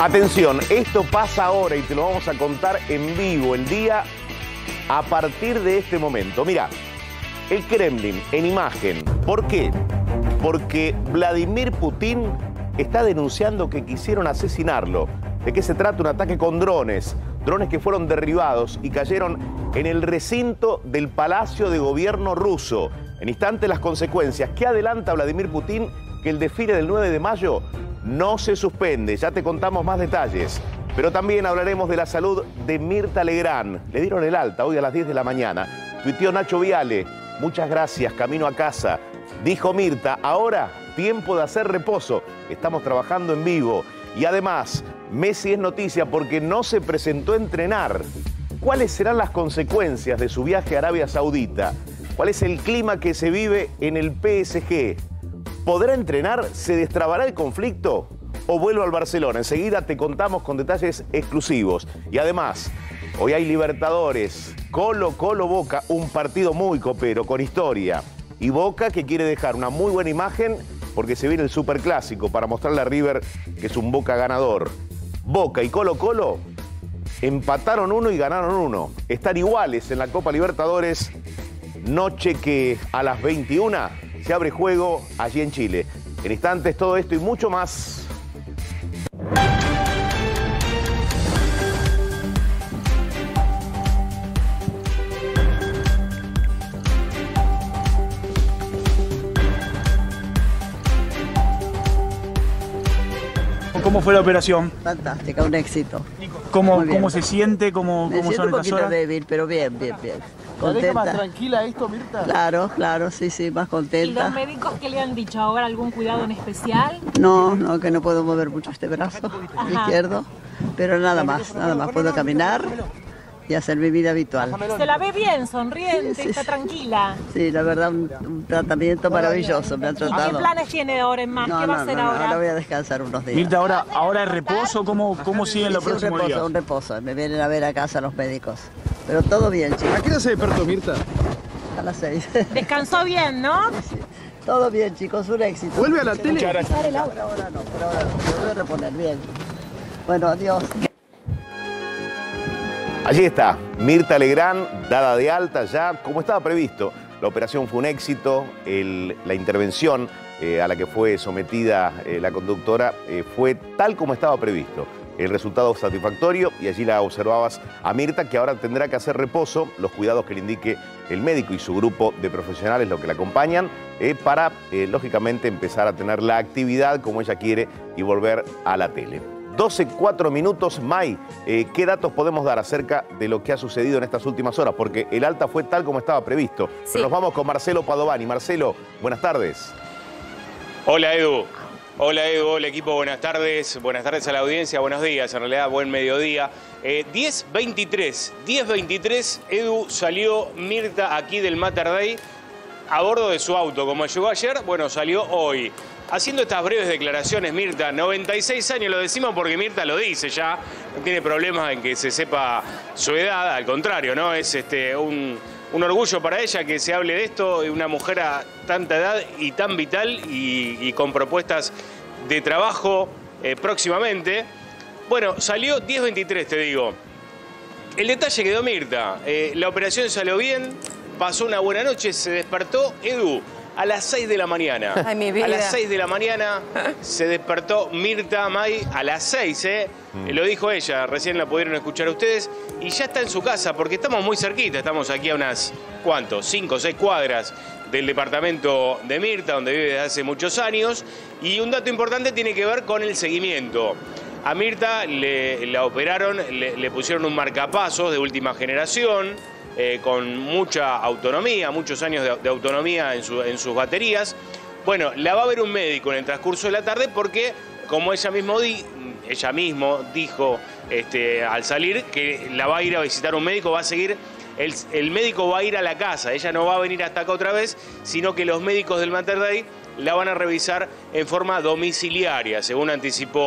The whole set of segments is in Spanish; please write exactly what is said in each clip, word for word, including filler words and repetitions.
Atención, esto pasa ahora y te lo vamos a contar en vivo, el día a partir de este momento. Mira, el Kremlin en imagen. ¿Por qué? Porque Vladimir Putin está denunciando que quisieron asesinarlo. ¿De qué se trata? Un ataque con drones. Drones que fueron derribados y cayeron en el recinto del Palacio de Gobierno ruso. En instantes las consecuencias. ¿Qué adelanta Vladimir Putin? Que el desfile del nueve de mayo no se suspende. Ya te contamos más detalles. Pero también hablaremos de la salud de Mirta Legrand. Le dieron el alta hoy a las diez de la mañana. Tuiteó Nacho Viale. Muchas gracias, camino a casa. Dijo Mirta, ahora tiempo de hacer reposo. Estamos trabajando en vivo. Y además, Messi es noticia porque no se presentó a entrenar. ¿Cuáles serán las consecuencias de su viaje a Arabia Saudita? ¿Cuál es el clima que se vive en el P S G? ¿Podrá entrenar? ¿Se destrabará el conflicto? ¿O vuelve al Barcelona? Enseguida te contamos con detalles exclusivos. Y además, hoy hay Libertadores. Colo, Colo, Boca, un partido muy copero, con historia. Y Boca que quiere dejar una muy buena imagen porque se viene el Superclásico para mostrarle a River que es un Boca ganador. Boca y Colo Colo empataron uno y ganaron uno. Están iguales en la Copa Libertadores. Noche que a las veintiuna se abre juego allí en Chile. En instantes todo esto y mucho más. ¿Cómo fue la operación? Fantástica, un éxito. ¿Cómo, cómo se siente? ¿Cómo, Me cómo siento son un estas poquito horas? débil, pero bien, bien, bien. ¿La deja más Contenta. tranquila esto, Mirta? Claro, claro, sí, sí, más ¿Y contenta. los médicos qué le han dicho ahora? ¿Algún cuidado en especial? No, no, que no puedo mover mucho este brazo Ajá. izquierdo, pero nada más, nada más. Puedo caminar y hacer mi vida habitual. Se la ve bien, sonriente, Sí, sí, está sí. tranquila. Sí, la verdad, un, un tratamiento maravilloso, me han ¿Y qué tratado. planes tiene ahora en más? No, ¿Qué va no, a hacer no, no, ahora? ahora voy a descansar unos días. Mirta, ahora, ahora es reposo, ¿cómo, cómo siguen los Sí, un próximos días? reposo, un reposo. Me vienen a ver a casa los médicos. Pero todo bien, chicos, ¿A qué hora se despertó, Mirta? a las seis. Descansó bien, ¿no? Todo bien, chicos, un éxito. ¿Vuelve a la tele? Por ahora no, por ahora no. Me voy a reponer bien. Bueno, adiós. Allí está, Mirta Legrand, dada de alta ya, como estaba previsto. La operación fue un éxito, el- la intervención eh, a la que fue sometida eh, la conductora eh, fue tal como estaba previsto. El resultado satisfactorio y allí la observabas a Mirta, que ahora tendrá que hacer reposo, los cuidados que le indique el médico y su grupo de profesionales, los que la acompañan, eh, para, eh, lógicamente, empezar a tener la actividad como ella quiere y volver a la tele. doce, cuatro minutos, May, eh, ¿qué datos podemos dar acerca de lo que ha sucedido en estas últimas horas? Porque el alta fue tal como estaba previsto. Sí. Pero nos vamos con Marcelo Padovani. Marcelo, buenas tardes. Hola Edu, hola Edu, hola equipo, buenas tardes, buenas tardes a la audiencia, buenos días, en realidad buen mediodía. Eh, diez veintitrés, diez veintitrés, Edu, salió Mirta aquí del Mater Dei a bordo de su auto. Como llegó ayer, bueno, salió hoy. Haciendo estas breves declaraciones, Mirta, noventa y seis años, lo decimos porque Mirta lo dice ya, no tiene problemas en que se sepa su edad, al contrario, ¿no? Es este, un, un orgullo para ella que se hable de esto, de una mujer a tanta edad y tan vital y, y con propuestas de trabajo eh, próximamente. Bueno, salió diez veintitrés, te digo. El detalle quedó Mirta, eh, la operación salió bien, pasó una buena noche, se despertó, Edu, a las seis de la mañana. Ay, mi vida. A las seis de la mañana se despertó Mirta May, a las seis, ¿eh? Mm. Lo dijo ella, recién la pudieron escuchar ustedes, y ya está en su casa, porque estamos muy cerquita, estamos aquí a unas, ¿cuánto? Cinco o seis cuadras del departamento de Mirta, donde vive desde hace muchos años, y un dato importante tiene que ver con el seguimiento. A Mirta le, la operaron, le, le pusieron un marcapasos de última generación, eh, con mucha autonomía, muchos años de, de autonomía en, su, en sus baterías. Bueno, la va a ver un médico en el transcurso de la tarde porque, como ella mismo, di, ella mismo dijo este, al salir, que la va a ir a visitar un médico, va a seguir, el, el médico va a ir a la casa, ella no va a venir hasta acá otra vez, sino que los médicos del Mater Dei la van a revisar en forma domiciliaria, según anticipó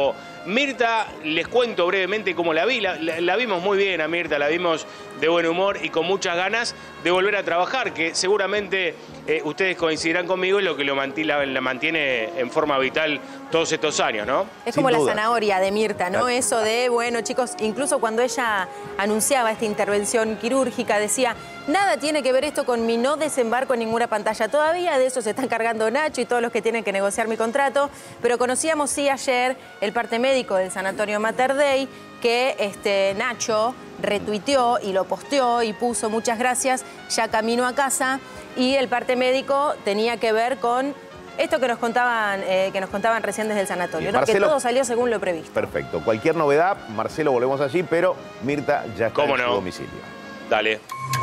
Mirta, les cuento brevemente cómo la vi. La, la, la vimos muy bien a Mirta, la vimos de buen humor y con muchas ganas de volver a trabajar, que seguramente eh, ustedes coincidirán conmigo en lo que lo mantiene, la, la mantiene en forma vital todos estos años, ¿no? Es Sin como duda. la zanahoria de Mirta, ¿no? Claro. Eso de, bueno, chicos, incluso cuando ella anunciaba esta intervención quirúrgica, decía, nada tiene que ver esto con mi no desembarco en ninguna pantalla todavía, de eso se está encargando Nacho y todos los que tienen que negociar mi contrato, pero conocíamos, sí, ayer el parte médico del Sanatorio Mater Dei, que este, Nacho retuiteó y lo posteó y puso muchas gracias, ya camino a casa, y el parte médico tenía que ver con esto que nos contaban, eh, que nos contaban recién desde el sanatorio, ¿no? Marcelo, Que todo salió según lo previsto. Perfecto. Cualquier novedad, Marcelo, volvemos allí, pero Mirta ya está ¿Cómo en no? su domicilio. Dale.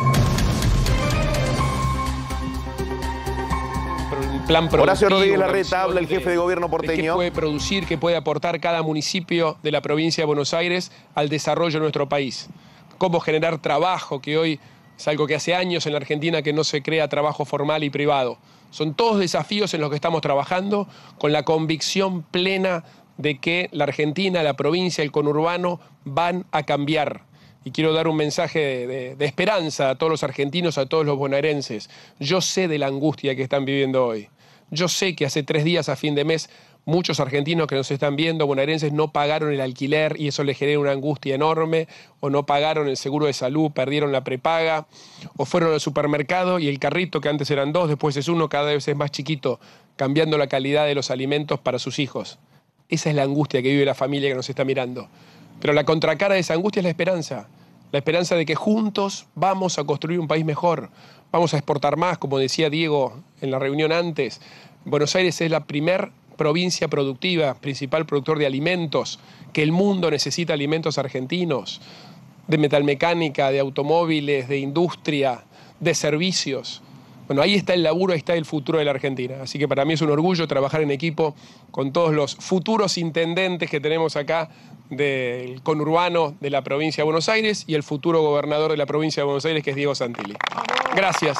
Plan Horacio productivo, Rodríguez una Larreta, visión habla el de- jefe de gobierno de qué porteño. puede producir, qué puede aportar cada municipio de la provincia de Buenos Aires al desarrollo de nuestro país. Cómo generar trabajo, que hoy es algo que hace años en la Argentina que no se crea trabajo formal y privado. Son todos desafíos en los que estamos trabajando con la convicción plena de que la Argentina, la provincia, el conurbano van a cambiar. Y quiero dar un mensaje de, de- de esperanza a todos los argentinos, a todos los bonaerenses. Yo sé de la angustia que están viviendo hoy. Yo sé que hace tres días a fin de mes muchos argentinos que nos están viendo, bonaerenses, no pagaron el alquiler y eso les genera una angustia enorme, o no pagaron el seguro de salud, perdieron la prepaga, o fueron al supermercado y el carrito que antes eran dos, después es uno, cada vez es más chiquito, cambiando la calidad de los alimentos para sus hijos. Esa es la angustia que vive la familia que nos está mirando. Pero la contracara de esa angustia es la esperanza. La esperanza de que juntos vamos a construir un país mejor. Vamos a exportar más, como decía Diego en la reunión antes. Buenos Aires es la primer provincia productiva, principal productor de alimentos, que el mundo necesita alimentos argentinos, de metalmecánica, de automóviles, de industria, de servicios. Bueno, ahí está el laburo, ahí está el futuro de la Argentina. Así que para mí es un orgullo trabajar en equipo con todos los futuros intendentes que tenemos acá del conurbano de la provincia de Buenos Aires y el futuro gobernador de la provincia de Buenos Aires, que es Diego Santilli. Gracias.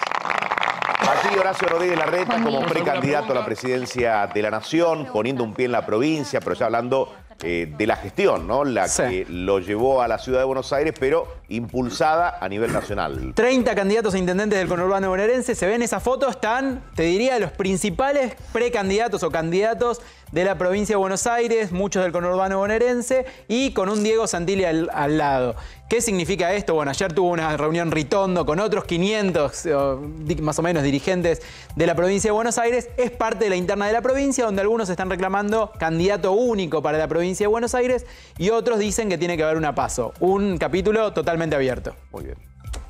Aquí Horacio Rodríguez Larreta como precandidato a la presidencia de la Nación, poniendo un pie en la provincia, pero ya hablando eh, de la gestión, ¿no? La Sí. que lo llevó a la ciudad de Buenos Aires, pero impulsada a nivel nacional. treinta candidatos a intendentes del conurbano bonaerense. Se ven esas fotos, están, te diría, los principales precandidatos o candidatos de la provincia de Buenos Aires, muchos del conurbano bonaerense, y con un Diego Santilli al, al lado. ¿Qué significa esto? Bueno, ayer tuvo una reunión Ritondo con otros quinientos, o, di- más o menos, dirigentes de la provincia de Buenos Aires. Es parte de la interna de la provincia, donde algunos están reclamando candidato único para la provincia de Buenos Aires y otros dicen que tiene que haber una paso. Un capítulo totalmente abierto. Muy bien.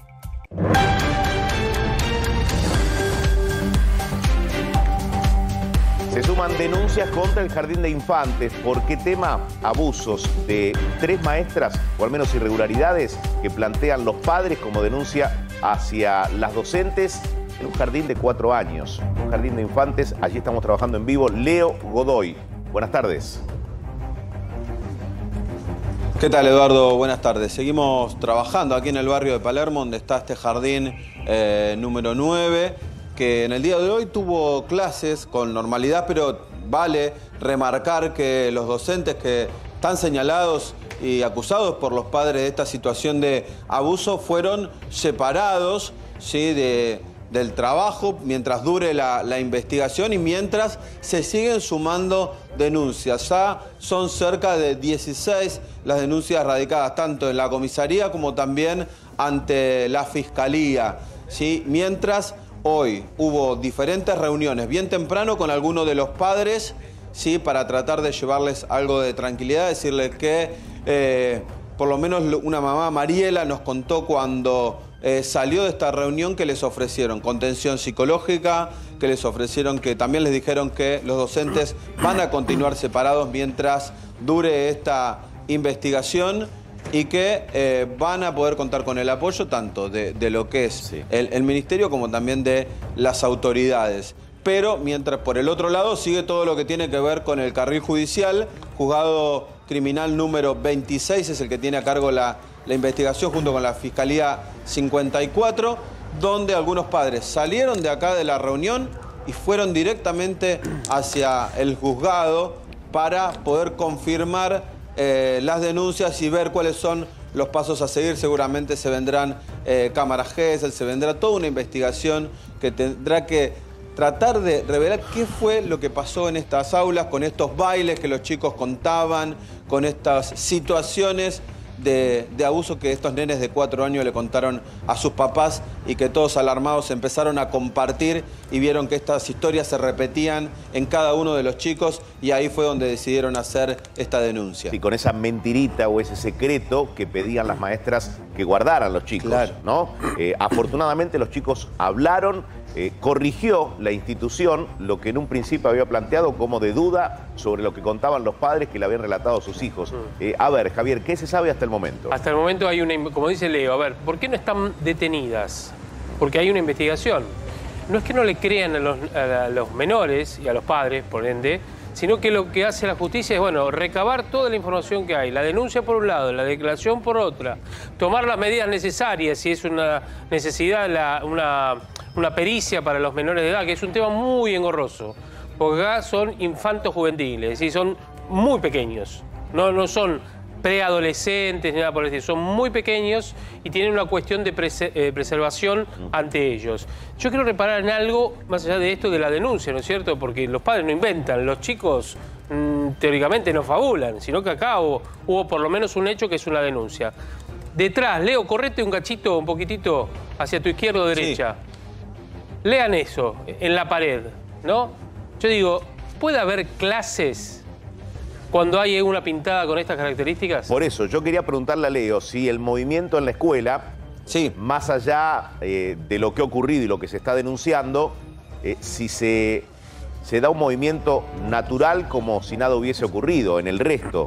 Se suman denuncias contra el Jardín de Infantes. ¿Por qué tema? Abusos de tres maestras, o al menos irregularidades, que plantean los padres como denuncia hacia las docentes en un jardín de cuatro años. Un jardín de infantes. Allí estamos trabajando en vivo. Leo Godoy. Buenas tardes. ¿Qué tal, Eduardo? Buenas tardes. Seguimos trabajando aquí en el barrio de Palermo, donde está este jardín eh, número nueve, que en el día de hoy tuvo clases con normalidad, pero vale remarcar que los docentes que están señalados y acusados por los padres de esta situación de abuso fueron separados, ¿sí?, de, del trabajo mientras dure la, la investigación y mientras se siguen sumando denuncias. Ya son cerca de dieciséis las denuncias radicadas tanto en la comisaría como también ante la fiscalía, ¿sí? Mientras hoy hubo diferentes reuniones bien temprano con algunos de los padres, ¿sí?, para tratar de llevarles algo de tranquilidad, decirles que eh, por lo menos una mamá, Mariela, nos contó cuando eh, salió de esta reunión que les ofrecieron contención psicológica, que les ofrecieron, que también les dijeron que los docentes van a continuar separados mientras dure esta investigación y que eh, van a poder contar con el apoyo tanto de, de lo que es Sí. el, el ministerio como también de las autoridades. Pero mientras por el otro lado sigue todo lo que tiene que ver con el carril judicial, juzgado criminal número veintiséis es el que tiene a cargo la, la investigación junto con la Fiscalía cincuenta y cuatro, donde algunos padres salieron de acá de la reunión y fueron directamente hacia el juzgado para poder confirmar eh, las denuncias y ver cuáles son los pasos a seguir. Seguramente se vendrán eh, cámaras G S E L, se vendrá toda una investigación que tendrá que tratar de revelar qué fue lo que pasó en estas aulas, con estos bailes que los chicos contaban, con estas situaciones de, de abuso que estos nenes de cuatro años le contaron a sus papás y que todos alarmados empezaron a compartir y vieron que estas historias se repetían en cada uno de los chicos y ahí fue donde decidieron hacer esta denuncia. Sí, con esa mentirita o ese secreto que pedían las maestras que guardaran los chicos, claro. ¿no? Eh, afortunadamente los chicos hablaron, eh, corrigió la institución lo que en un principio había planteado como de duda sobre lo que contaban los padres que le habían relatado a sus hijos. Eh, a ver, Javier, ¿qué se sabe hasta el momento? Hasta el momento hay una, como dice Leo, a ver, ¿por qué no están detenidas? Porque hay una investigación. No es que no le crean a los, a los menores y a los padres, por ende, sino que lo que hace la justicia es, bueno, recabar toda la información que hay, la denuncia por un lado, la declaración por otra, tomar las medidas necesarias, si es una necesidad, la, una, una pericia para los menores de edad, que es un tema muy engorroso, porque acá son infantos juveniles, es decir, son muy pequeños, no, no son preadolescentes ni nada por el estilo, son muy pequeños y tienen una cuestión de prese eh, preservación ante ellos. Yo quiero reparar en algo más allá de esto de la denuncia, ¿no es cierto? Porque los padres no inventan, los chicos mmm, teóricamente no fabulan, sino que acá hubo, hubo por lo menos un hecho que es una denuncia. Detrás, Leo, correte un cachito, un poquitito hacia tu izquierda o derecha. Sí. Lean eso en la pared, ¿no? Yo digo, ¿puede haber clases cuando hay una pintada con estas características? Por eso, yo quería preguntarle a Leo si el movimiento en la escuela, sí, más allá eh, de lo que ha ocurrido y lo que se está denunciando, eh, si se, se da un movimiento natural como si nada hubiese ocurrido en el resto.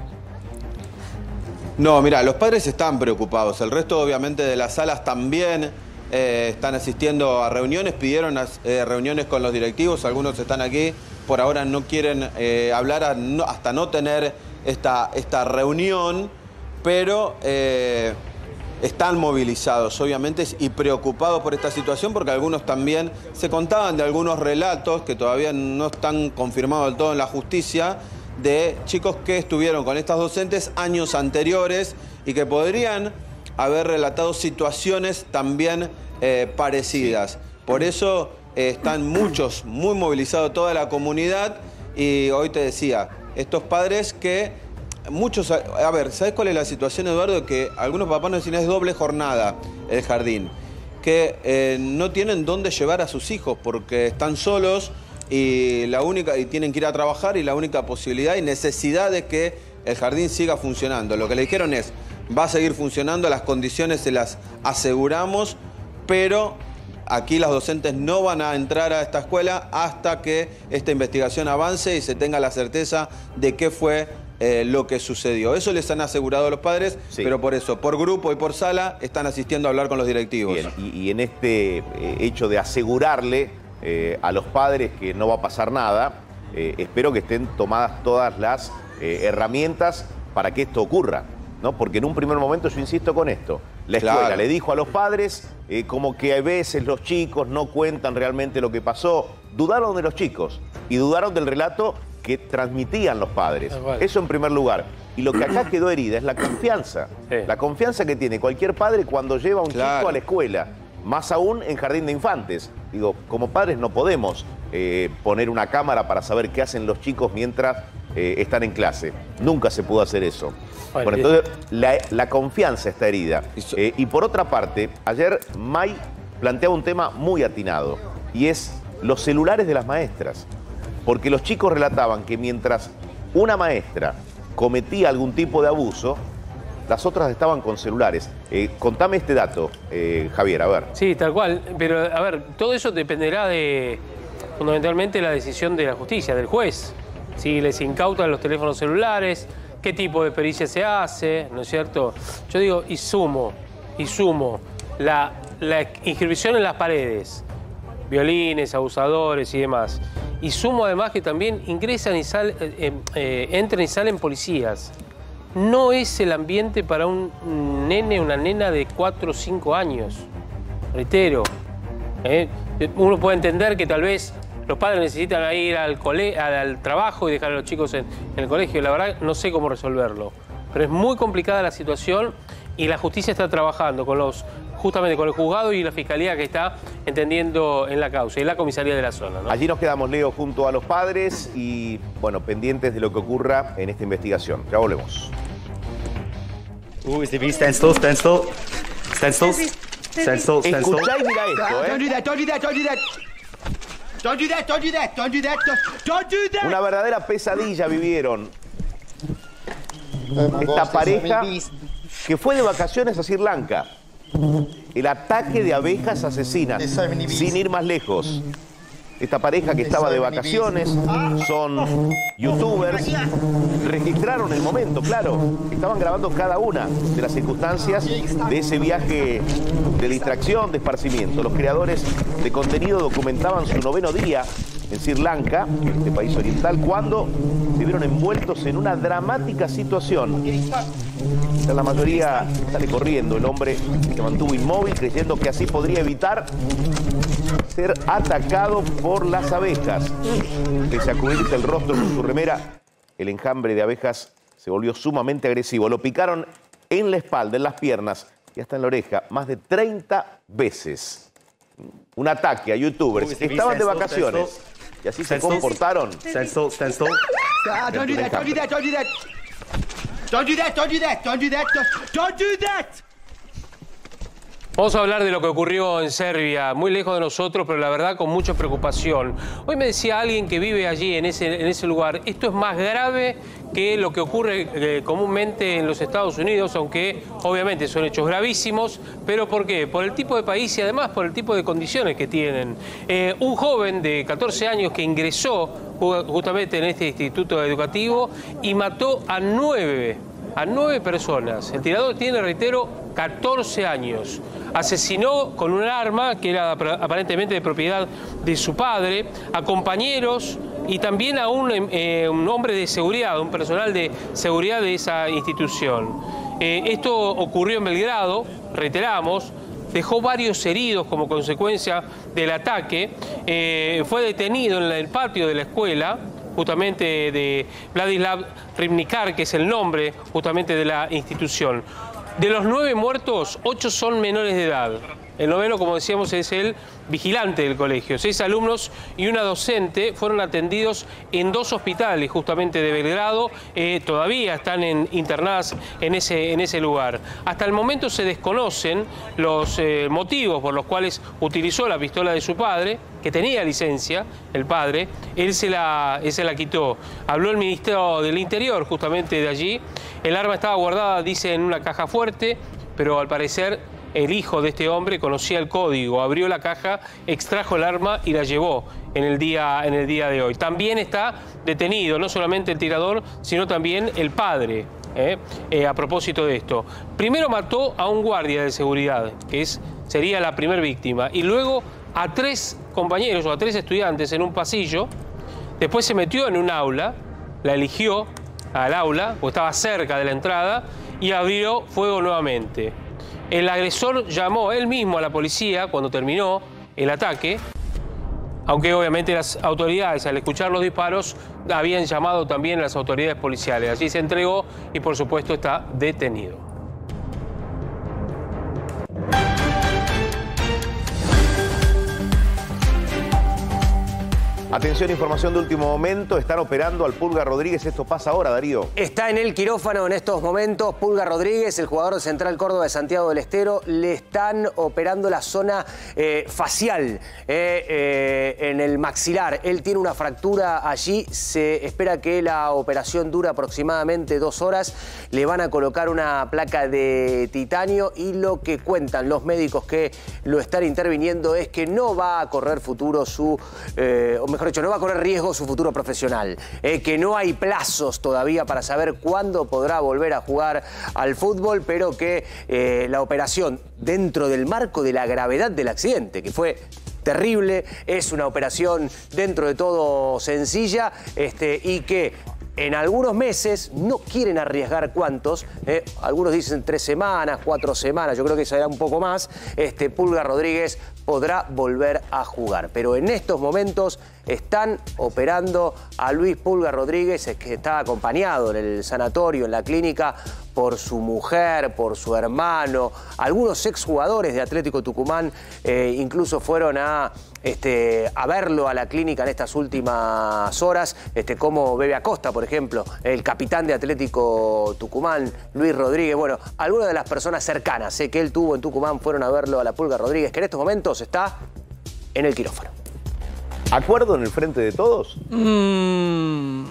No, mira, los padres están preocupados. El resto, obviamente, de las salas también eh, están asistiendo a reuniones, pidieron eh, reuniones con los directivos, algunos están aquí. Por ahora no quieren eh, hablar a no, hasta no tener esta, esta reunión, pero eh, están movilizados, obviamente, y preocupados por esta situación, porque algunos también se contaban de algunos relatos que todavía no están confirmados del todo en la justicia, de chicos que estuvieron con estas docentes años anteriores y que podrían haber relatado situaciones también eh, parecidas. Por eso Eh, están muchos, muy movilizados toda la comunidad y hoy te decía, estos padres que muchos, a, a ver, ¿sabes cuál es la situación, Eduardo? Que algunos papás nos dicen es doble jornada el jardín, que eh, no tienen dónde llevar a sus hijos porque están solos y, la única, y tienen que ir a trabajar y la única posibilidad y necesidad de que el jardín siga funcionando. Lo que le dijeron es, va a seguir funcionando, las condiciones se las aseguramos, pero aquí las docentes no van a entrar a esta escuela hasta que esta investigación avance y se tenga la certeza de qué fue eh, lo que sucedió. Eso les han asegurado a los padres, sí, pero por eso, por grupo y por sala, están asistiendo a hablar con los directivos. Bien, y, y en este eh, hecho de asegurarle eh, a los padres que no va a pasar nada, eh, espero que estén tomadas todas las eh, herramientas para que esto ocurra, ¿no? Porque en un primer momento, yo insisto con esto, la escuela claro. le dijo a los padres eh, como que a veces los chicos no cuentan realmente lo que pasó. Dudaron de los chicos y dudaron del relato que transmitían los padres. Ah, vale. Eso en primer lugar. Y lo que acá quedó herida es la confianza. Sí. La confianza que tiene cualquier padre cuando lleva a un claro. chico a la escuela. Más aún en jardín de infantes. Digo, como padres no podemos eh, poner una cámara para saber qué hacen los chicos mientras eh, están en clase. Nunca se pudo hacer eso. Bueno, bueno entonces la, la confianza está herida. Eh, y por otra parte, ayer May planteaba un tema muy atinado y es los celulares de las maestras. Porque los chicos relataban que mientras una maestra cometía algún tipo de abuso, las otras estaban con celulares. Eh, contame este dato, eh, Javier, a ver. Sí, tal cual. Pero, a ver, todo eso dependerá de, fundamentalmente, la decisión de la justicia, del juez. Si les incautan los teléfonos celulares, qué tipo de pericia se hace, ¿no es cierto? Yo digo, y sumo, y sumo, la, la inscripción en las paredes, violines, abusadores y demás. Y sumo además que también ingresan y salen, eh, eh, entran y salen policías. No es el ambiente para un nene, una nena de cuatro o cinco años. Reitero. ¿eh? Uno puede entender que tal vez los padres necesitan ir al, cole, al, al trabajo y dejar a los chicos en, en el colegio. La verdad no sé cómo resolverlo, pero es muy complicada la situación y la justicia está trabajando con los, justamente con el juzgado y la fiscalía que está entendiendo en la causa y la comisaría de la zona, ¿no? Allí nos quedamos, Leo, junto a los padres y, bueno, pendientes de lo que ocurra en esta investigación. Ya volvemos. Ooh, is the V stand still, stand still, stand still, stand still, stand still. Escuchá y mira esto, ¿eh? Don't do that, don't do that, don't do that. Don't do that, don't do that, don't do that, don't do that. Una verdadera pesadilla vivieron esta pareja que fue de vacaciones a Sri Lanka. El ataque de abejas asesinas, sin ir más lejos. Esta pareja que estaba de vacaciones, son youtubers, registraron el momento, claro. Estaban grabando cada una de las circunstancias de ese viaje de distracción, de esparcimiento. Los creadores de contenido documentaban su noveno día en Sri Lanka, en este país oriental, cuando se vieron envueltos en una dramática situación. La mayoría sale corriendo. El hombre se mantuvo inmóvil creyendo que así podría evitar ser atacado por las abejas. Pese a cubrirse el rostro con su remera, el enjambre de abejas se volvió sumamente agresivo. Lo picaron en la espalda, en las piernas y hasta en la oreja más de treinta veces. Un ataque a youtubers que estaban de vacaciones y así se comportaron. Stand still, stand still. Ah, don't do that, don't do that, don't do that. Don't do that, don't do that, don't do that, don't do that. Vamos a hablar de lo que ocurrió en Serbia, muy lejos de nosotros, pero la verdad con mucha preocupación. Hoy me decía alguien que vive allí, en ese, en ese lugar, esto es más grave que lo que ocurre eh, comúnmente en los Estados Unidos, aunque obviamente son hechos gravísimos. ¿Pero por qué? Por el tipo de país y además por el tipo de condiciones que tienen. Eh, un joven de catorce años que ingresó justamente en este instituto educativo y mató a nueve, a nueve personas. El tirador tiene, reitero, catorce años. Asesinó con un arma que era aparentemente de propiedad de su padre, a compañeros y también a un, eh, un hombre de seguridad, un personal de seguridad de esa institución. Eh, esto ocurrió en Belgrado, reiteramos, dejó varios heridos como consecuencia del ataque. Eh, fue detenido en el patio de la escuela, justamente de Vladislav Ribnikar, que es el nombre justamente de la institución. De los nueve muertos, ocho son menores de edad. El noveno, como decíamos, es el vigilante del colegio. Seis alumnos y una docente fueron atendidos en dos hospitales justamente de Belgrado. Eh, todavía están en, internadas en ese, en ese lugar. Hasta el momento se desconocen los eh, motivos por los cuales utilizó la pistola de su padre, que tenía licencia, el padre. Él se la, él se la quitó. Habló el Ministerio del Interior justamente de allí. El arma estaba guardada, dice, en una caja fuerte, pero al parecer el hijo de este hombre conocía el código, abrió la caja, extrajo el arma y la llevó en el día, en el día de hoy. También está detenido no solamente el tirador, sino también el padre, ¿eh? Eh, a propósito de esto. Primero mató a un guardia de seguridad, que es, sería la primera víctima, y luego a tres compañeros o a tres estudiantes en un pasillo. Después se metió en un aula, la eligió al aula, porque estaba cerca de la entrada, y abrió fuego nuevamente. El agresor llamó él mismo a la policía cuando terminó el ataque, aunque obviamente las autoridades, al escuchar los disparos, habían llamado también a las autoridades policiales. Allí se entregó y, por supuesto, está detenido. Atención, información de último momento. Están operando al Pulga Rodríguez. Esto pasa ahora, Darío. Está en el quirófano en estos momentos. Pulga Rodríguez, el jugador de Central Córdoba de Santiago del Estero, le están operando la zona eh, facial, eh, eh, en el maxilar. Él tiene una fractura allí. Se espera que la operación dure aproximadamente dos horas. Le van a colocar una placa de titanio y lo que cuentan los médicos que lo están interviniendo es que no va a correr futuro su... Eh, o mejor dicho, no va a correr riesgo su futuro profesional, eh, que no hay plazos todavía para saber cuándo podrá volver a jugar al fútbol, pero que eh, la operación, dentro del marco de la gravedad del accidente, que fue terrible, es una operación dentro de todo sencilla, este, y que en algunos meses no quieren arriesgar cuántos, eh, algunos dicen tres semanas, cuatro semanas, yo creo que será un poco más. Este, Pulga Rodríguez podrá volver a jugar. Pero en estos momentos están operando a Luis Pulga Rodríguez, que está acompañado en el sanatorio, en la clínica, por su mujer, por su hermano. Algunos exjugadores de Atlético Tucumán eh, incluso fueron a, este, a verlo a la clínica en estas últimas horas, este, como Bebe Acosta, por ejemplo, el capitán de Atlético Tucumán, Luis Rodríguez. Bueno, algunas de las personas cercanas eh, que él tuvo en Tucumán fueron a verlo a la Pulga Rodríguez, que en estos momentos está en el quirófano. ¿Acuerdo en el frente de todos? Mmm...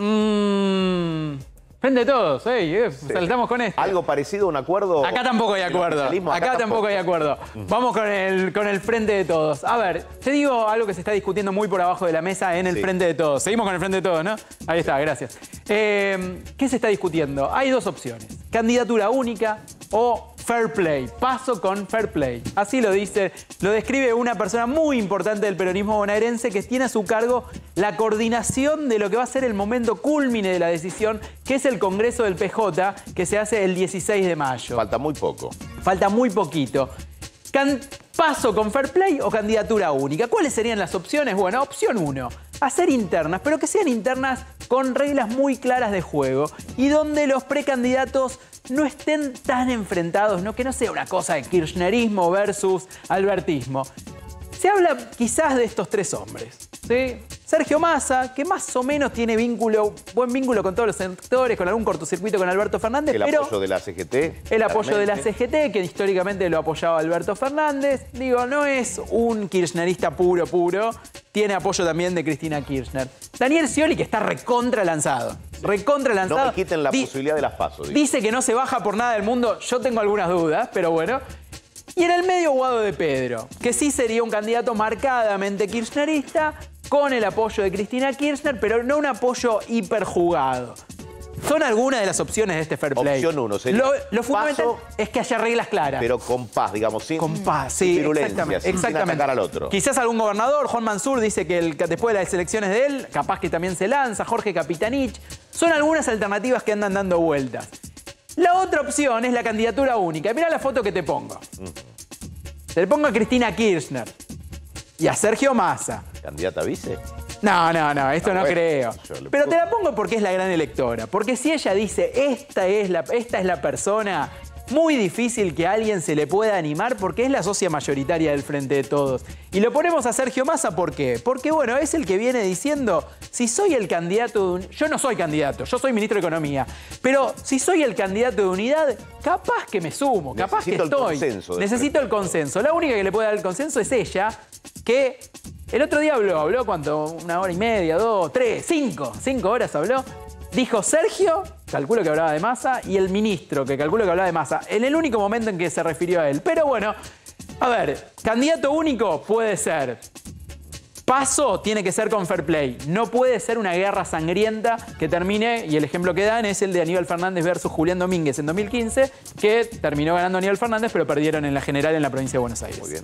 Mmm... Frente de todos, ¿eh? Sí. Saltamos con esto. ¿Algo parecido a un acuerdo? Acá tampoco hay acuerdo. Acá, acá tampoco, tampoco hay acuerdo. Vamos con el, con el frente de todos. A ver, te digo algo que se está discutiendo muy por abajo de la mesa en el sí. frente de todos. Seguimos con el frente de todos, ¿no? Ahí está, gracias. Eh, ¿Qué se está discutiendo? Hay dos opciones. Candidatura única o fair play. Paso con fair play. Así lo dice, lo describe una persona muy importante del peronismo bonaerense que tiene a su cargo la coordinación de lo que va a ser el momento cúlmine de la decisión, que es el Congreso del P J, que se hace el dieciséis de mayo. Falta muy poco. Falta muy poquito. Can ¿Paso con fair play o candidatura única? ¿Cuáles serían las opciones? Bueno, opción uno, hacer internas, pero que sean internas con reglas muy claras de juego y donde los precandidatos no estén tan enfrentados, ¿no? Que no sea una cosa de kirchnerismo versus albertismo. Se habla quizás de estos tres hombres, ¿sí? Sergio Massa, que más o menos tiene vínculo, buen vínculo con todos los sectores, con algún cortocircuito con Alberto Fernández. El pero apoyo de la C G T. El apoyo de la C G T, que históricamente lo apoyaba Alberto Fernández. Digo, no es un kirchnerista puro, puro. Tiene apoyo también de Cristina Kirchner. Daniel Scioli, que está recontra lanzado. Recontra lanzado. No me quiten la Di posibilidad de las PASO. Digo. Dice que no se baja por nada del mundo. Yo tengo algunas dudas, pero bueno. Y en el medio, Guado de Pedro, que sí sería un candidato marcadamente kirchnerista, con el apoyo de Cristina Kirchner, pero no un apoyo hiperjugado. Son algunas de las opciones de este fair play. Opción uno sería Lo, lo fundamental es que haya reglas claras. Pero con paz, digamos, sin, con paz, sí, exactamente, sin exactamente. atacar al otro. Quizás algún gobernador, Juan Mansur, dice que el, después de las elecciones de él, capaz que también se lanza, Jorge Capitanich. Son algunas alternativas que andan dando vueltas. La otra opción es la candidatura única. Mirá la foto que te pongo. Uh-huh. Te le pongo a Cristina Kirchner y a Sergio Massa. ¿Candidata a vice? No, no, no, esto no, no creo. Pero puedo... te la pongo porque es la gran electora. Porque si ella dice, esta es la, esta es la persona, muy difícil que a alguien se le pueda animar porque es la socia mayoritaria del Frente de Todos. Y lo ponemos a Sergio Massa, ¿por qué? Porque, bueno, es el que viene diciendo, si soy el candidato de un... Yo no soy candidato, yo soy ministro de Economía. Pero si soy el candidato de unidad, capaz que me sumo, capaz Necesito que estoy. El consenso Necesito el consenso. La única que le puede dar el consenso es ella, que... El otro día habló, habló cuánto, una hora y media, dos, tres, cinco, cinco horas habló. Dijo Sergio, calculo que hablaba de Massa, y el ministro, que calculo que hablaba de Massa, en el único momento en que se refirió a él. Pero bueno, a ver, candidato único puede ser. Paso tiene que ser con fair play. No puede ser una guerra sangrienta que termine, y el ejemplo que dan es el de Aníbal Fernández versus Julián Domínguez en dos mil quince, que terminó ganando Aníbal Fernández, pero perdieron en la general en la provincia de Buenos Aires. Muy bien.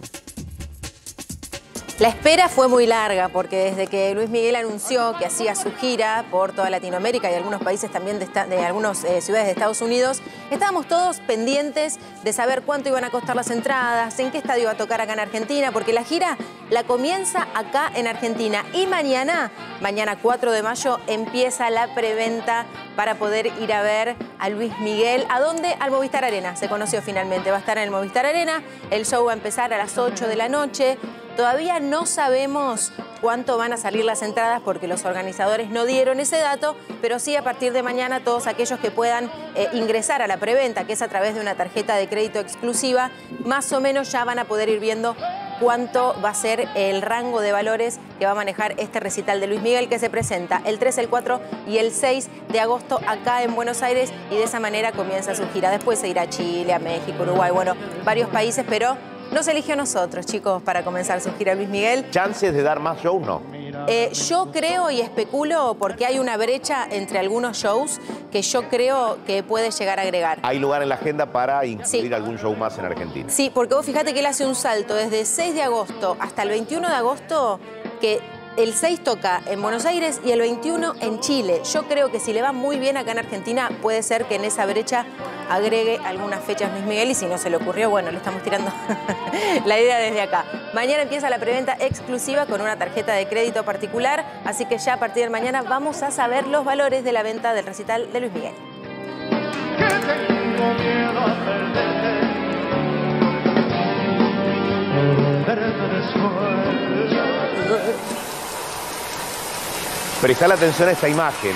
La espera fue muy larga porque desde que Luis Miguel anunció que hacía su gira por toda Latinoamérica y algunos países también de, esta, de algunas eh, ciudades de Estados Unidos, estábamos todos pendientes de saber cuánto iban a costar las entradas, en qué estadio iba a tocar acá en Argentina, porque la gira la comienza acá en Argentina y mañana, mañana cuatro de mayo, empieza la preventa para poder ir a ver a Luis Miguel. ¿A dónde? Al Movistar Arena. Se conoció finalmente. Va a estar en el Movistar Arena. El show va a empezar a las ocho de la noche. Todavía no sabemos cuánto van a salir las entradas porque los organizadores no dieron ese dato, pero sí a partir de mañana todos aquellos que puedan eh, ingresar a la preventa, que es a través de una tarjeta de crédito exclusiva, más o menos ya van a poder ir viendo cuánto va a ser el rango de valores que va a manejar este recital de Luis Miguel, que se presenta el tres, el cuatro y el seis de agosto acá en Buenos Aires, y de esa manera comienza su gira. Después se irá a Chile, a México, Uruguay, bueno, varios países, pero nos eligió a nosotros, chicos, para comenzar su gira Luis Miguel. ¿Chances de dar más shows? No. Eh, yo creo y especulo porque hay una brecha entre algunos shows que yo creo que puede llegar a agregar. ¿Hay lugar en la agenda para incluir sí. algún show más en Argentina? Sí, porque vos fíjate que él hace un salto desde el seis de agosto hasta el veintiuno de agosto que El seis toca en Buenos Aires y el veintiuno en Chile. Yo creo que si le va muy bien acá en Argentina, puede ser que en esa brecha agregue algunas fechas Luis Miguel, y si no se le ocurrió, bueno, le estamos tirando la idea desde acá. Mañana empieza la preventa exclusiva con una tarjeta de crédito particular, así que ya a partir de mañana vamos a saber los valores de la venta del recital de Luis Miguel. Prestá atención a esta imagen.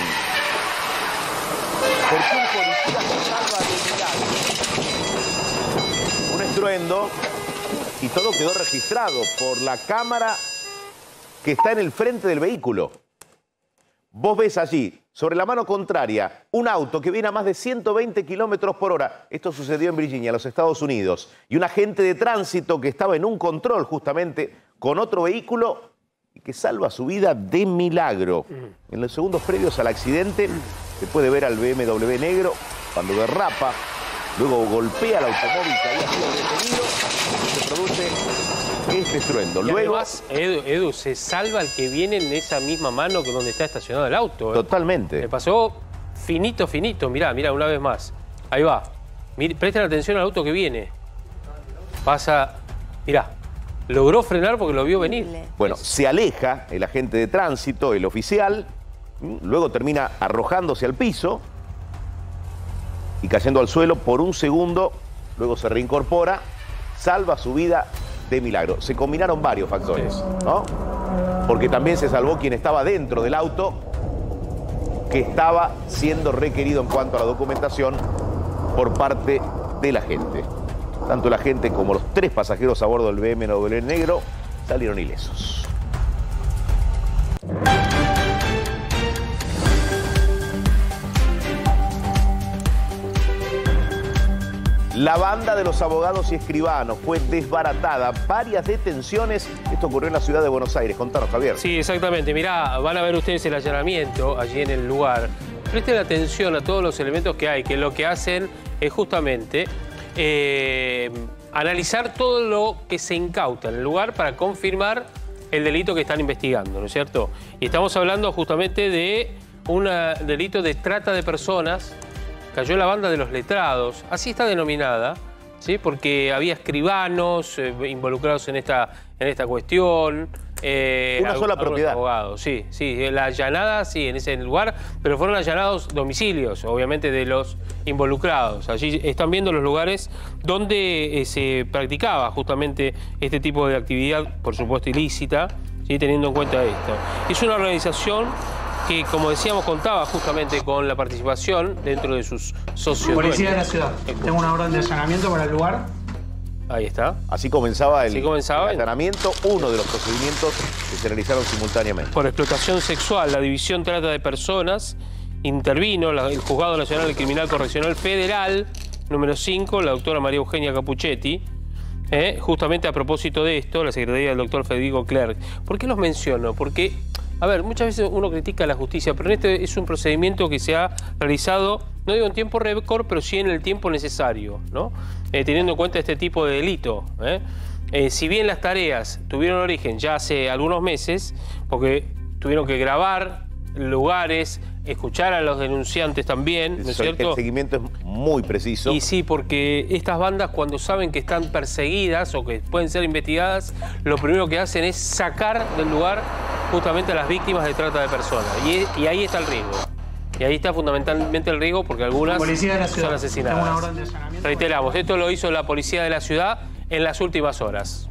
¿Por qué un policía se salva de milagro? Un estruendo y todo quedó registrado por la cámara que está en el frente del vehículo. Vos ves allí, sobre la mano contraria, un auto que viene a más de ciento veinte kilómetros por hora. Esto sucedió en Virginia, los Estados Unidos. Y un agente de tránsito que estaba en un control justamente con otro vehículo y que salva su vida de milagro. En los segundos previos al accidente se puede ver al B M W negro cuando derrapa, luego golpea el automóvil que había sido detenido y se produce este estruendo. Y Luego, además, Edu, Edu, se salva el que viene en esa misma mano que donde está estacionado el auto. ¿eh? Totalmente. Le pasó finito, finito. Mirá, mirá, una vez más. Ahí va. Mir, presten atención al auto que viene. Pasa, mirá. Logró frenar porque lo vio venir. Bueno, se aleja el agente de tránsito, el oficial, luego termina arrojándose al piso y cayendo al suelo por un segundo, luego se reincorpora, salva su vida de milagro. Se combinaron varios factores, ¿no? Porque también se salvó quien estaba dentro del auto, que estaba siendo requerido en cuanto a la documentación por parte de la gente. Tanto la gente como los tres pasajeros a bordo del B M W negro salieron ilesos. La banda de los abogados y escribanos fue desbaratada. Varias detenciones. Esto ocurrió en la ciudad de Buenos Aires. Contanos, Javier. Sí, exactamente. Mirá, van a ver ustedes el allanamiento allí en el lugar. Presten atención a todos los elementos que hay, que lo que hacen es justamente eh, analizar todo lo que se incauta en el lugar para confirmar el delito que están investigando, ¿no es cierto? Y estamos hablando justamente de un delito de trata de personas. Cayó la banda de los letrados, así está denominada, ¿sí? Porque había escribanos eh, involucrados en esta, en esta cuestión. Eh, Una sola propiedad. Abogados, sí, sí. La allanada, sí, en ese lugar, pero fueron allanados domicilios, obviamente, de los involucrados. Allí están viendo los lugares donde eh, se practicaba justamente este tipo de actividad, por supuesto ilícita, ¿sí? Teniendo en cuenta esto. Es una organización que, como decíamos, contaba justamente con la participación dentro de sus socios. Policía de la ciudad. Tengo una orden de allanamiento para el lugar. Ahí está. Así comenzaba el, Así comenzaba el allanamiento, uno de los procedimientos que se realizaron simultáneamente. Por explotación sexual, la División Trata de Personas intervino, la, el Juzgado Nacional del Criminal Correccional Federal, número cinco, la doctora María Eugenia Capuchetti. Eh, justamente a propósito de esto, la secretaría del doctor Federico Clerc. ¿Por qué los menciono? Porque, a ver, muchas veces uno critica la justicia, pero en este es un procedimiento que se ha realizado, no digo en tiempo récord, pero sí en el tiempo necesario, ¿no? Eh, teniendo en cuenta este tipo de delito. ¿eh? Eh, si bien las tareas tuvieron origen ya hace algunos meses, porque tuvieron que grabar lugares, escuchar a los denunciantes también, ¿no es cierto? El seguimiento es muy preciso. Y sí, porque estas bandas, cuando saben que están perseguidas o que pueden ser investigadas, lo primero que hacen es sacar del lugar justamente a las víctimas de trata de personas. Y, y ahí está el riesgo. Y ahí está fundamentalmente el riesgo porque algunas Policía de la ciudad. son asesinadas. Tengo una orden de allanamiento. Reiteramos, esto lo hizo la policía de la ciudad en las últimas horas.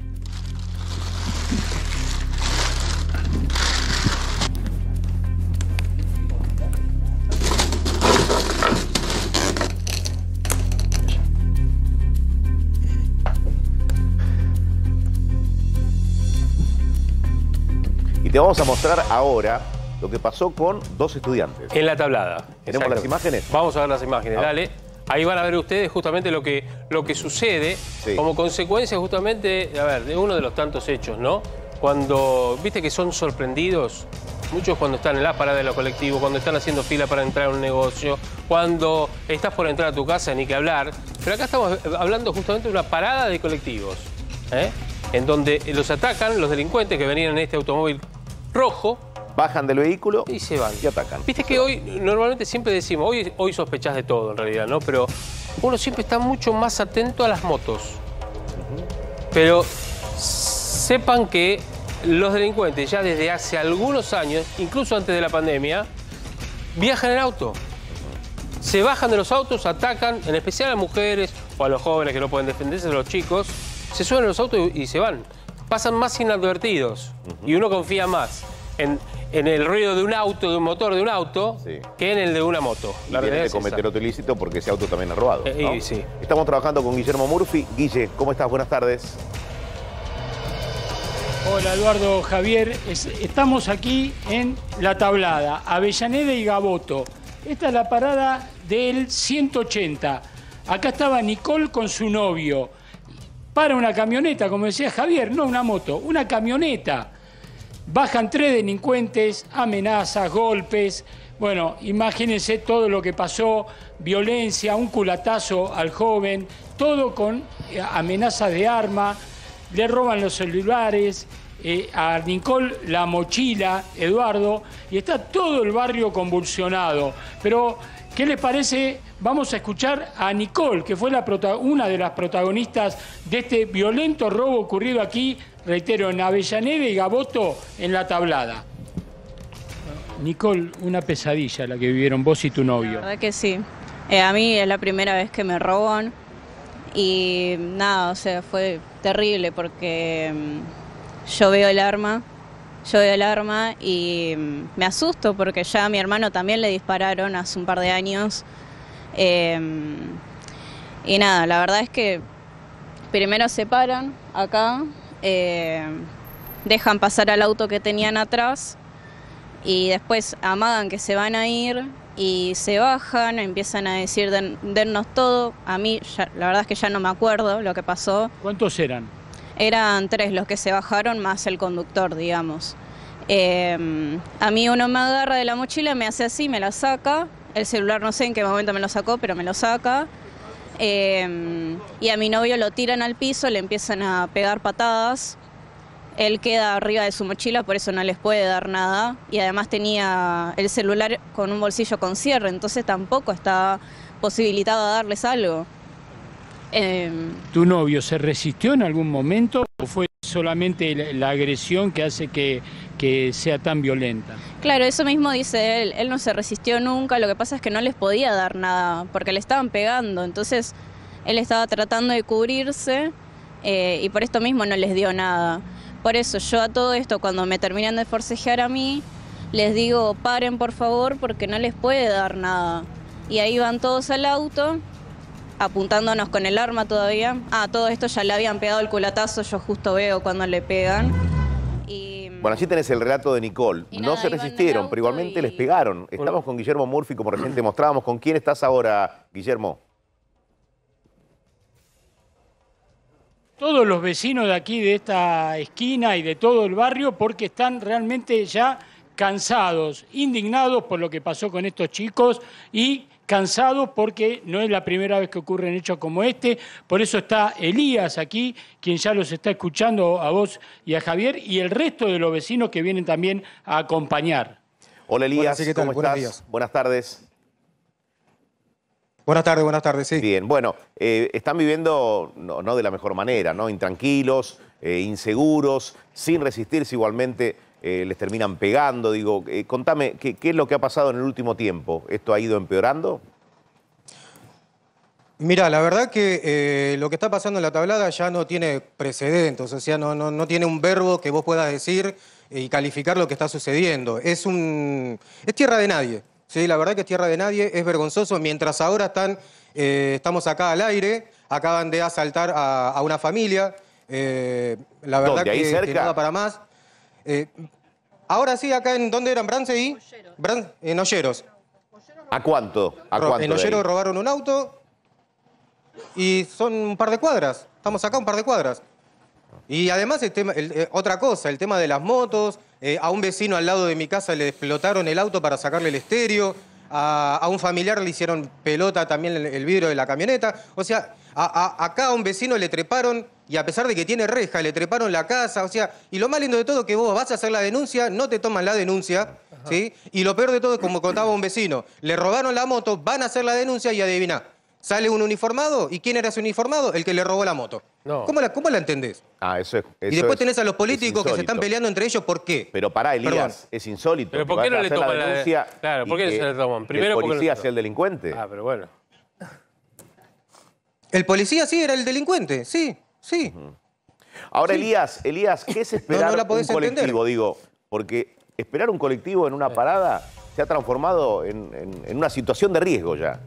Y te vamos a mostrar ahora lo que pasó con dos estudiantes. En la tablada. ¿Tenemos las imágenes? Vamos a ver las imágenes, Ah. dale. Ahí van a ver ustedes justamente lo que, lo que sucede Sí. como consecuencia justamente, a ver, de uno de los tantos hechos, ¿no? Cuando, viste que son sorprendidos, muchos cuando están en la parada de los colectivos, cuando están haciendo fila para entrar a un negocio, cuando estás por entrar a tu casa, ni que hablar. Pero acá estamos hablando justamente de una parada de colectivos, ¿eh? En donde los atacan los delincuentes que venían en este automóvil rojo. Bajan del vehículo y se van. Y atacan. Viste que hoy, normalmente siempre decimos, hoy, hoy sospechás de todo en realidad, ¿no? Pero uno siempre está mucho más atento a las motos. Uh-huh. Pero sepan que los delincuentes ya desde hace algunos años, incluso antes de la pandemia, viajan en auto. Se bajan de los autos, atacan, en especial a mujeres o a los jóvenes que no pueden defenderse, a los chicos, se suben a los autos y, y se van. Pasan más inadvertidos. Uh-huh. Y uno confía más en, en el ruido de un auto, de un motor de un auto, sí, que en el de una moto. La realidad de cometer esa. Otro ilícito porque ese auto también es robado, ¿no? Eh, sí. Estamos trabajando con Guillermo Murphy. Guille, ¿cómo estás? Buenas tardes. Hola Eduardo, Javier. Es, estamos aquí en La Tablada, Avellaneda y Gaboto. Esta es la parada del ciento ochenta. Acá estaba Nicole con su novio. Para una camioneta, como decía Javier, no una moto, una camioneta. Bajan tres delincuentes, amenazas, golpes. Bueno, imagínense todo lo que pasó, violencia, un culatazo al joven, todo con amenazas de arma, le roban los celulares, eh, a Nicole la mochila, Eduardo, y está todo el barrio convulsionado. Pero, ¿qué les parece? Vamos a escuchar a Nicole, que fue la una de las protagonistas de este violento robo ocurrido aquí, reitero, en Avellaneda y Gaboto, en La Tablada. Nicole, una pesadilla la que vivieron vos y tu novio. La verdad que sí. Eh, a mí es la primera vez que me roban y nada, o sea, fue terrible porque um, yo veo el arma, yo veo el arma y um, me asusto porque ya a mi hermano también le dispararon hace un par de años. Eh, y nada, la verdad es que primero se paran acá, eh, dejan pasar al auto que tenían atrás y después amagan que se van a ir y se bajan, empiezan a decir den, dennos todo. A mí ya, la verdad es que ya no me acuerdo lo que pasó. ¿Cuántos eran? Eran tres los que se bajaron más el conductor, digamos. Eh, a mí uno me agarra de la mochila, me hace así, me la saca. El celular no sé en qué momento me lo sacó, pero me lo saca. Eh, y a mi novio lo tiran al piso, le empiezan a pegar patadas. Él queda arriba de su mochila, por eso no les puede dar nada. Y además tenía el celular con un bolsillo con cierre, entonces tampoco estaba posibilitado a darles algo. Eh, ¿Tu novio se resistió en algún momento o fue solamente la, la agresión que hace que, que sea tan violenta? Claro, eso mismo dice él. Él no se resistió nunca, lo que pasa es que no les podía dar nada porque le estaban pegando. Entonces él estaba tratando de cubrirse eh, y por esto mismo no les dio nada. Por eso yo a todo esto, cuando me terminan de forcejear a mí, les digo paren por favor porque no les puede dar nada. Y ahí van todos al auto, apuntándonos con el arma todavía. Ah, todo esto ya le habían pegado el culatazo, yo justo veo cuando le pegan. Y... Bueno, así tenés el relato de Nicole. Y no nada, se resistieron, pero igualmente y... les pegaron. Estamos con Guillermo Murphy, como recién te mostrábamos. ¿Con quién estás ahora, Guillermo? Todos los vecinos de aquí, de esta esquina y de todo el barrio, porque están realmente ya cansados, indignados por lo que pasó con estos chicos y cansados porque no es la primera vez que ocurren hechos como este. Por eso está Elías aquí, quien ya los está escuchando a vos y a Javier, y el resto de los vecinos que vienen también a acompañar. Hola Elías, Hola, ¿qué tal? ¿cómo Buenos estás? días. Buenas tardes. Buenas tardes, buenas tardes, sí. Bien, bueno, eh, están viviendo no, no de la mejor manera, ¿no? Intranquilos, eh, inseguros, sin resistirse igualmente, eh, les terminan pegando. Digo, eh, contame, ¿qué, ¿qué es lo que ha pasado en el último tiempo? ¿Esto ha ido empeorando? Mira, la verdad que eh, lo que está pasando en La Tablada ya no tiene precedentes, o sea, no, no, no tiene un verbo que vos puedas decir y calificar lo que está sucediendo. Es, un, es tierra de nadie. Sí, la verdad que es tierra de nadie, es vergonzoso. Mientras ahora están, eh, estamos acá al aire, acaban de asaltar a, a una familia. Eh, la verdad ¿Dónde? ¿Ahí que, cerca? que no da para más. Eh, ahora sí, acá en ¿dónde eran? ¿Brance y? Bran, en Olleros. ¿A cuánto? ¿A cuánto en de Olleros ahí? robaron un auto y son un par de cuadras. Estamos acá un par de cuadras. Y además, el tema, el, eh, otra cosa, el tema de las motos. Eh, a un vecino al lado de mi casa le explotaron el auto para sacarle el estéreo. a, a un familiar le hicieron pelota también el, el vidrio de la camioneta. O sea, a, a, acá a un vecino le treparon, y a pesar de que tiene reja, le treparon la casa. O sea, y lo más lindo de todo es que vos vas a hacer la denuncia, no te toman la denuncia, ¿sí? Y lo peor de todo es, como contaba un vecino, le robaron la moto, van a hacer la denuncia y adivina, sale un uniformado. ¿Y quién era ese uniformado? El que le robó la moto. No. ¿Cómo la, cómo la entendés? Ah, eso es. Eso Y después es- tenés a los es políticos que se insólito. están peleando entre ellos. ¿Por qué? Pero pará, Elías, Perdón. es insólito. Pero ¿por que qué vas no a le hacer la toman la- denuncia Claro, ¿por y qué no que se le toman? Primero, el porque no policía se sea el delincuente. Ah, pero bueno. El policía sí era el delincuente, sí, sí. Ahora, Sí. Elías, Elías, ¿qué es esperar No, no la un podés colectivo? entender. Digo, porque esperar un colectivo en una parada se ha transformado en, en- en una situación de riesgo ya.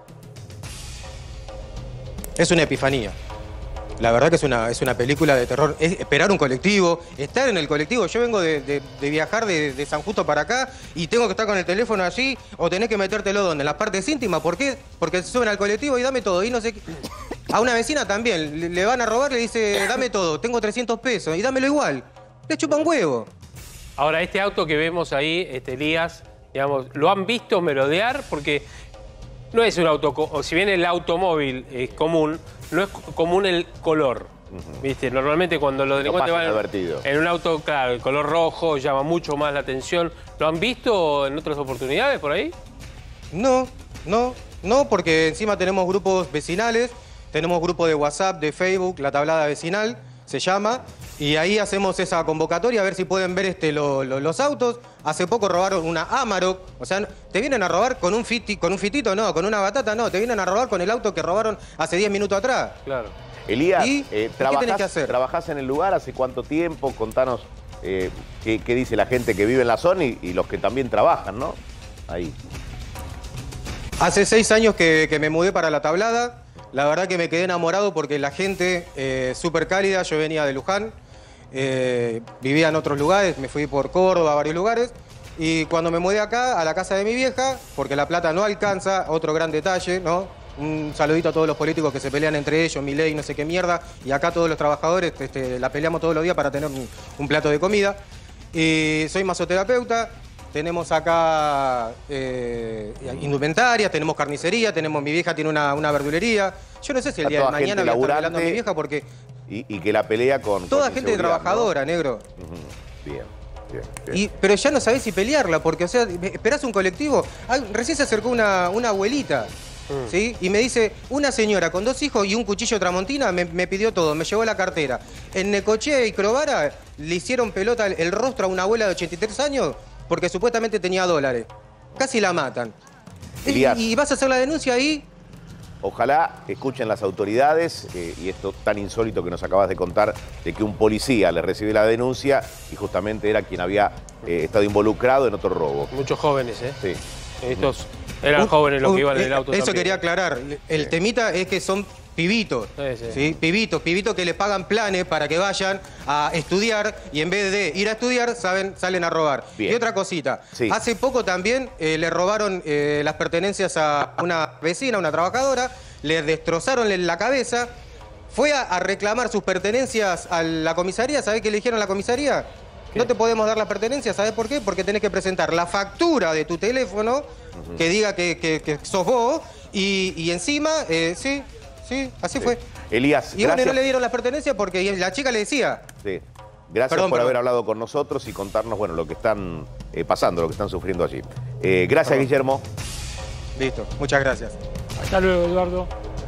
Es una epifanía. La verdad que es una, es una película de terror. Es esperar un colectivo, estar en el colectivo. Yo vengo de, de- de viajar de, de San Justo para acá y tengo que estar con el teléfono allí o tenés que metértelo donde, en las partes íntimas. ¿Por qué? Porque se suben al colectivo y dame todo. Y no sé qué. A una vecina también le, le van a robar, le dice, dame todo, tengo trescientos pesos y dámelo igual. Le chupan huevo. Ahora, este auto que vemos ahí, este Elías, digamos, ¿lo han visto merodear? Porque no es un auto, co- o si bien el automóvil es común, no es co- común el color. ¿Viste? Normalmente cuando los delincuentes pasa van inadvertido. en un auto, claro, el color rojo llama mucho más la atención. ¿Lo han visto en otras oportunidades por ahí? No, no, no, porque encima tenemos grupos vecinales, tenemos grupos de WhatsApp, de Facebook, la tablada vecinal se llama, y ahí hacemos esa convocatoria a ver si pueden ver este, lo- lo- los autos. Hace poco robaron una Amarok, o sea, te vienen a robar con un, fiti, con un fitito, no, con una batata, no, te vienen a robar con el auto que robaron hace diez minutos atrás. Claro. Elías, ¿Y? eh, ¿Y qué tenés ¿trabajás, que hacer? trabajás en el lugar hace cuánto tiempo? Contanos eh, qué, qué dice la gente que vive en la zona y, y los que también trabajan, ¿no? Ahí. Hace seis años que, que me mudé para La Tablada. La verdad que me quedé enamorado porque la gente eh, súper cálida. Yo venía de Luján, eh, vivía en otros lugares, me fui por Córdoba, a varios lugares. Y cuando me mudé acá, a la casa de mi vieja, porque la plata no alcanza, otro gran detalle, ¿no? Un saludito a todos los políticos que se pelean entre ellos, Milei, no sé qué mierda. Y acá todos los trabajadores este, la peleamos todos los días para tener un, un plato de comida. Y soy masoterapeuta. Tenemos acá eh, indumentaria, tenemos carnicería, tenemos, mi vieja tiene una, una verdulería. Yo no sé si el Está día de toda mañana gente voy a estar laburante velando a mi vieja porque Y, y que la pelea con. toda con gente inseguridad, trabajadora, ¿no? negro. Ujú. Bien, bien, bien. Y, pero ya no sabés si pelearla, porque, o sea, esperás un colectivo. Ay, recién se acercó una, una abuelita, ¿sí? Y me dice, una señora con dos hijos y un cuchillo tramontina me, me pidió todo, me llevó la cartera. En Necochea y Crovara le hicieron pelota el, el rostro a una abuela de ochenta y tres años porque supuestamente tenía dólares. Casi la matan. Y, Elías. y vas a hacer la denuncia ahí. Ojalá escuchen las autoridades eh, y esto tan insólito que nos acabas de contar de que un policía le recibe la denuncia y justamente era quien había eh, estado involucrado en otro robo. Muchos jóvenes, ¿eh? Sí. Estos eran Un- jóvenes los un- que iban en eh, el auto Eso también. quería aclarar. El temita es que son pibitos. Sí, sí. ¿sí? Pibitos, pibitos que les pagan planes para que vayan a estudiar y en vez de ir a estudiar, saben, salen a robar. Bien. Y otra cosita. Sí. Hace poco también eh, le robaron eh, las pertenencias a una vecina, una trabajadora, le destrozaron la cabeza. Fue a, a reclamar sus pertenencias a la comisaría. ¿Sabés qué le dijeron a la comisaría? No te podemos dar las pertenencias. ¿Sabés por qué? Porque tenés que presentar la factura de tu teléfono que diga que, que- que sos vos y, y encima, eh, sí, sí, así fue. Elías, Y bueno, gracias. no le dieron las pertenencias porque la chica le decía. Sí. Gracias Perdón, por perdón. haber hablado con nosotros y contarnos bueno, lo que están eh, pasando, lo que están sufriendo allí. Eh, gracias, Guillermo. Listo, muchas gracias. Hasta luego, Eduardo.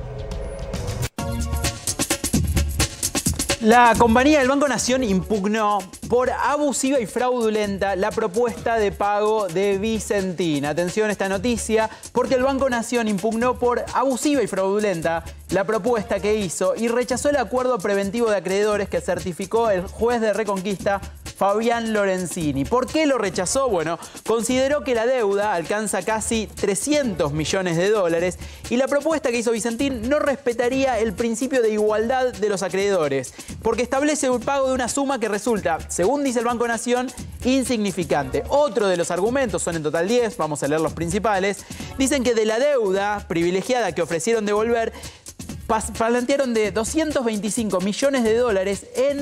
La compañía del Banco Nación impugnó por abusiva y fraudulenta la propuesta de pago de Vicentín. Atención a esta noticia, porque el Banco Nación impugnó por abusiva y fraudulenta la propuesta que hizo y rechazó el acuerdo preventivo de acreedores que certificó el juez de Reconquista Fabián Lorenzini. ¿Por qué lo rechazó? Bueno, consideró que la deuda alcanza casi trescientos millones de dólares y la propuesta que hizo Vicentín no respetaría el principio de igualdad de los acreedores, porque establece un pago de una suma que resulta, según dice el Banco Nación, insignificante. Otro de los argumentos, son en total diez, vamos a leer los principales, dicen que de la deuda privilegiada que ofrecieron devolver, plantearon de doscientos veinticinco millones de dólares en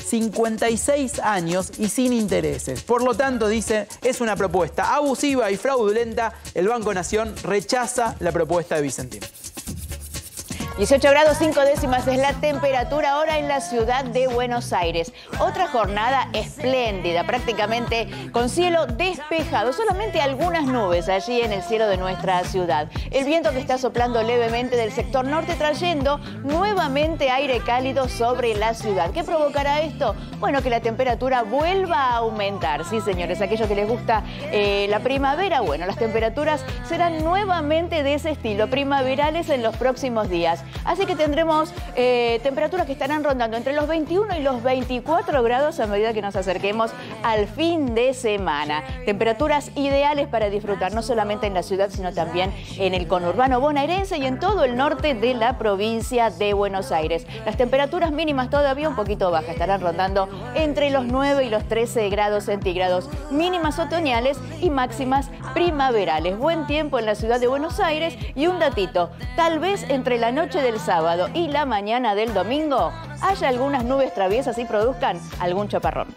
cincuenta y seis años y sin intereses. Por lo tanto, dice, es una propuesta abusiva y fraudulenta. El Banco Nación rechaza la propuesta de Vicentín. dieciocho grados cinco décimas es la temperatura ahora en la ciudad de Buenos Aires. Otra jornada espléndida, prácticamente con cielo despejado, solamente algunas nubes allí en el cielo de nuestra ciudad. El viento que está soplando levemente del sector norte trayendo nuevamente aire cálido sobre la ciudad. ¿Qué provocará esto? Bueno, que la temperatura vuelva a aumentar. Sí, señores, aquellos que les gusta eh, la primavera, bueno, las temperaturas serán nuevamente de ese estilo, primaverales en los próximos días. Así que tendremos eh, temperaturas que estarán rondando entre los veintiuno y los veinticuatro grados a medida que nos acerquemos al fin de semana. Temperaturas ideales para disfrutar, no solamente en la ciudad, sino también en el conurbano bonaerense y en todo el norte de la provincia de Buenos Aires. Las temperaturas mínimas todavía un poquito bajas, estarán rondando entre los nueve y los trece grados centígrados, mínimas otoñales y máximas primaverales. Buen tiempo en la ciudad de Buenos Aires y un datito, tal vez entre la noche del sábado y la mañana del domingo haya algunas nubes traviesas y produzcan algún chaparrón.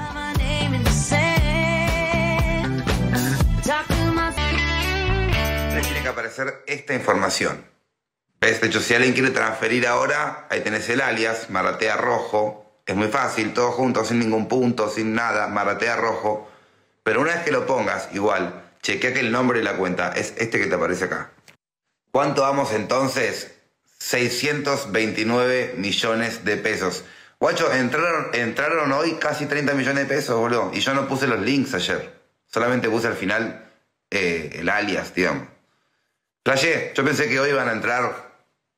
Le tiene que aparecer esta información. ¿Ves? De hecho, si alguien quiere transferir ahora, ahí tenés el alias, Maratea Rojo. Es muy fácil, todo junto, sin ningún punto, sin nada, Maratea Rojo. Pero una vez que lo pongas, igual, chequea que el nombre y la cuenta es este que te aparece acá. ¿Cuánto vamos entonces? seiscientos veintinueve millones de pesos. Guacho, entraron, entraron hoy casi treinta millones de pesos, boludo. Y yo no puse los links ayer. Solamente puse al final eh, el alias, digamos. Flashé, yo pensé que hoy iban a entrar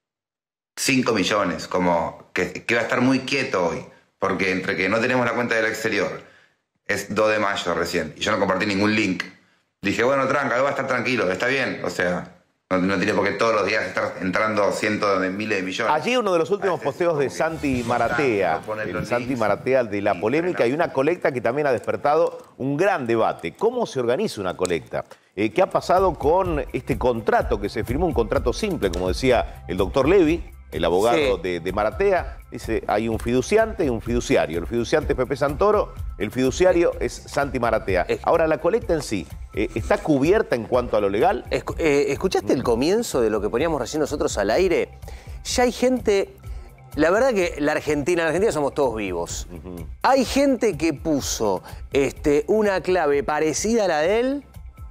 cinco millones, como que, que iba a estar muy quieto hoy. Porque entre que no tenemos la cuenta del exterior, es dos de mayo recién, y yo no compartí ningún link. Dije, bueno, tranca, hoy va a estar tranquilo, está bien, o sea... No, no tiene por qué todos los días estar entrando cientos de miles de millones. Allí uno de los últimos posteos de Santi Maratea, el Santi Maratea de la polémica y una colecta que también ha despertado un gran debate. ¿Cómo se organiza una colecta? Eh, ¿Qué ha pasado con este contrato que se firmó? Un contrato simple, como decía el doctor Levy, el abogado sí. de, de Maratea. Dice, hay un fiduciante y un fiduciario. El fiduciante es Pepe Santoro, el fiduciario es Santi Maratea. Ahora, la colecta en sí, eh, ¿está cubierta en cuanto a lo legal? Escu eh, ¿Escuchaste el comienzo de lo que poníamos recién nosotros al aire? Ya hay gente... La verdad que la Argentina, en la Argentina somos todos vivos. Uh-huh. Hay gente que puso este, una clave parecida a la de él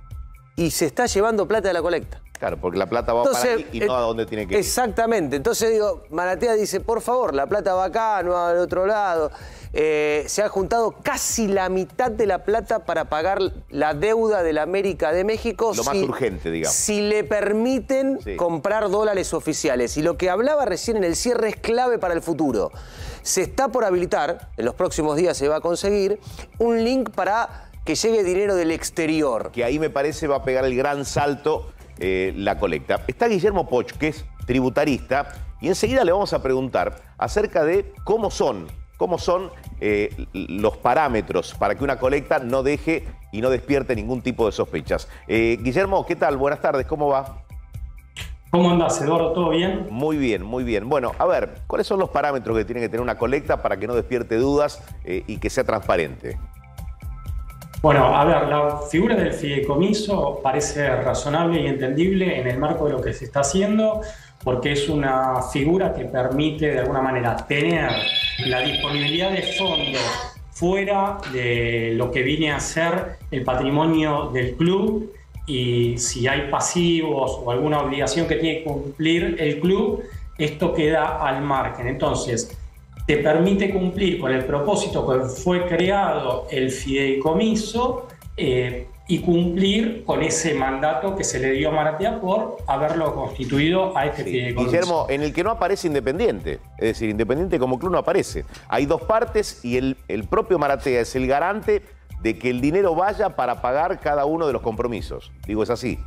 y se está llevando plata de la colecta. Claro, porque la plata va Entonces, para ahí y no a donde tiene que ir. Exactamente. Entonces digo, Maratea dice, por favor, la plata va acá, no al otro lado. Eh, se ha juntado casi la mitad de la plata para pagar la deuda de la América de México. Lo si, más urgente, digamos. Si le permiten sí. comprar dólares oficiales. Y lo que hablaba recién en el cierre es clave para el futuro. Se está por habilitar, en los próximos días se va a conseguir, un link para que llegue dinero del exterior. Que ahí me parece va a pegar el gran salto eh, la colecta. Está Guillermo Poch, que es tributarista, y enseguida le vamos a preguntar acerca de cómo son cómo son eh, los parámetros para que una colecta no deje y no despierte ningún tipo de sospechas. Eh, Guillermo, ¿qué tal? Buenas tardes, ¿cómo va? ¿Cómo andás, Eduardo? ¿Todo bien? Muy bien, muy bien. Bueno, a ver, ¿cuáles son los parámetros que tiene que tener una colecta para que no despierte dudas eh, y que sea transparente? Bueno, a ver, la figura del fideicomiso parece razonable y entendible en el marco de lo que se está haciendo, porque es una figura que permite de alguna manera tener la disponibilidad de fondos fuera de lo que viene a ser el patrimonio del club, y si hay pasivos o alguna obligación que tiene que cumplir el club, esto queda al margen. Entonces, te permite cumplir con el propósito que fue creado el fideicomiso eh, y cumplir con ese mandato que se le dio a Maratea por haberlo constituido a este sí. fideicomiso. Guillermo, en el que no aparece Independiente, es decir, Independiente como club no aparece. Hay dos partes y el, el propio Maratea es el garante de que el dinero vaya para pagar cada uno de los compromisos. Digo, es así.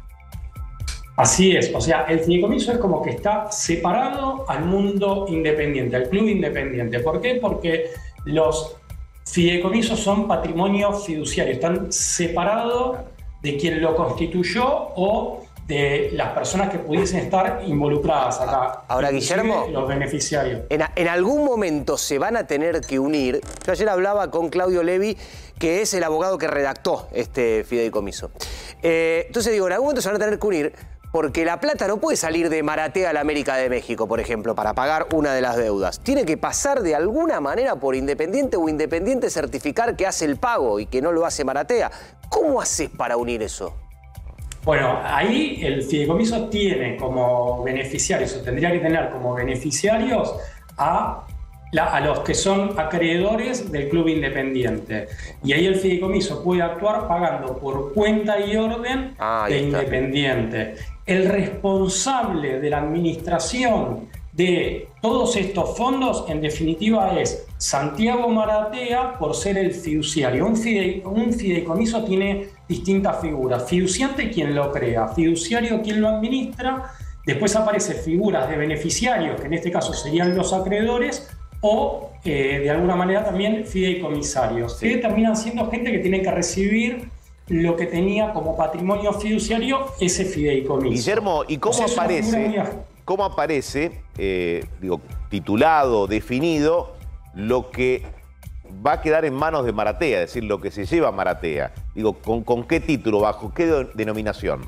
Así es, o sea, el fideicomiso es como que está separado al mundo independiente, al club independiente. ¿Por qué? Porque los fideicomisos son patrimonio fiduciario, están separados de quien lo constituyó o de las personas que pudiesen estar involucradas acá. Ahora, Guillermo, los beneficiarios. En, en algún momento se van a tener que unir. Yo ayer hablaba con Claudio Levi, que es el abogado que redactó este fideicomiso. Eh, entonces digo, en algún momento se van a tener que unir porque la plata no puede salir de Maratea a la América de México, por ejemplo, para pagar una de las deudas. Tiene que pasar de alguna manera por Independiente o Independiente certificar que hace el pago y que no lo hace Maratea. ¿Cómo haces para unir eso? Bueno, ahí el fideicomiso tiene como beneficiarios, o tendría que tener como beneficiarios a, la, a los que son acreedores del club Independiente. Y ahí el fideicomiso puede actuar pagando por cuenta y orden ah, de Independiente. El responsable de la administración de todos estos fondos, en definitiva, es Santiago Maratea por ser el fiduciario. Un, fide, un fideicomiso tiene distintas figuras. Fiduciante, quien lo crea. Fiduciario, quien lo administra. Después aparecen figuras de beneficiarios, que en este caso serían los acreedores, o eh, de alguna manera también fideicomisarios, sí. que terminan siendo gente que tiene que recibir lo que tenía como patrimonio fiduciario ese fideicomiso. Guillermo, ¿y cómo o sea, aparece, cómo aparece eh, digo, titulado, definido, lo que va a quedar en manos de Maratea, es decir, lo que se lleva Maratea? Digo, ¿con, con qué título, bajo qué de, denominación?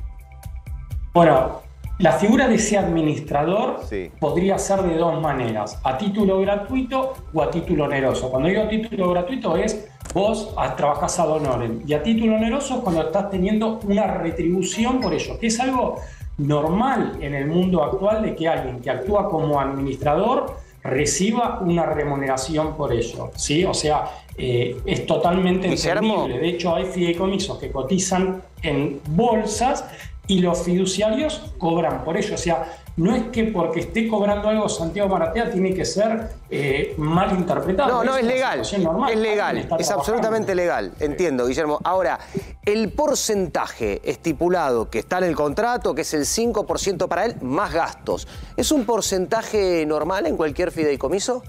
Bueno, la figura de ese administrador sí. podría ser de dos maneras, a título gratuito o a título oneroso. Cuando digo título gratuito es vos trabajás ad honorem, y a título oneroso es cuando estás teniendo una retribución por ello, que es algo normal en el mundo actual de que alguien que actúa como administrador reciba una remuneración por ello, ¿sí? O sea, eh, es totalmente entendible. De hecho, hay fideicomisos que cotizan en bolsas y los fiduciarios cobran por ello. O sea, no es que porque esté cobrando algo Santiago Maratea tiene que ser eh, mal interpretado. No, no, es, es legal. Normal, es legal, es trabajando. Absolutamente legal. Entiendo, Guillermo. Ahora, el porcentaje estipulado que está en el contrato, que es el cinco por ciento para él, más gastos, ¿es un porcentaje normal en cualquier fideicomiso?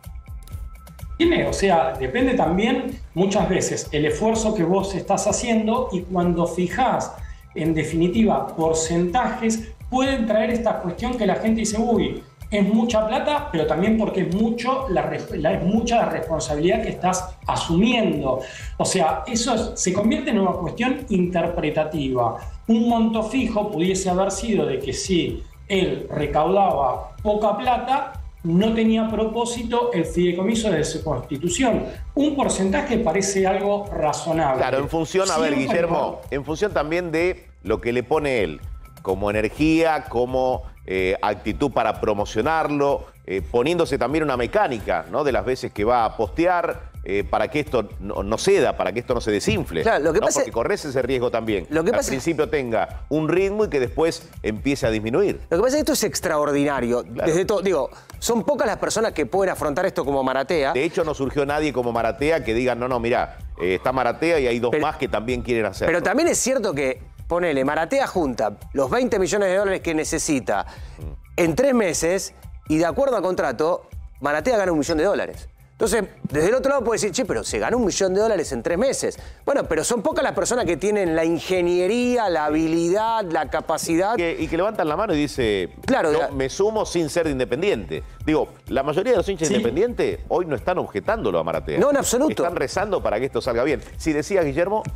Tiene, o sea, depende también muchas veces el esfuerzo que vos estás haciendo, y cuando fijás en definitiva porcentajes, pueden traer esta cuestión que la gente dice, uy, es mucha plata, pero también porque es, mucho la, la, es mucha la responsabilidad que estás asumiendo. O sea, eso es, se convierte en una cuestión interpretativa. Un monto fijo pudiese haber sido de que si él recaudaba poca plata, no tenía propósito el fideicomiso de su constitución. Un porcentaje parece algo razonable. Claro, en función, a ver, Guillermo, en función también de lo que le pone él, como energía, como eh, actitud para promocionarlo, eh, poniéndose también una mecánica, ¿no?, de las veces que va a postear, eh, para que esto no, no ceda, para que esto no se desinfle. Claro, lo que ¿no? pasa, porque corres ese riesgo también. Lo que, que pasa, al principio tenga un ritmo y que después empiece a disminuir. Lo que pasa es que esto es extraordinario. Claro. Desde todo, digo, son pocas las personas que pueden afrontar esto como Maratea. De hecho, no surgió nadie como Maratea que diga, no, no, mirá, eh, está Maratea y hay dos pero, más que también quieren hacerlo. Pero también es cierto que, ponele, Maratea junta los veinte millones de dólares que necesita en tres meses y de acuerdo al contrato, Maratea gana un millón de dólares. Entonces, desde el otro lado puede decir, che, pero se ganó un millón de dólares en tres meses. Bueno, pero son pocas las personas que tienen la ingeniería, la habilidad, la capacidad. Que, y que levantan la mano y dice, claro, yo la... me sumo sin ser de Independiente. Digo, la mayoría de los hinchas sí. de Independiente hoy no están objetándolo a Maratea. No, en absoluto. Están rezando para que esto salga bien. Si decía Guillermo...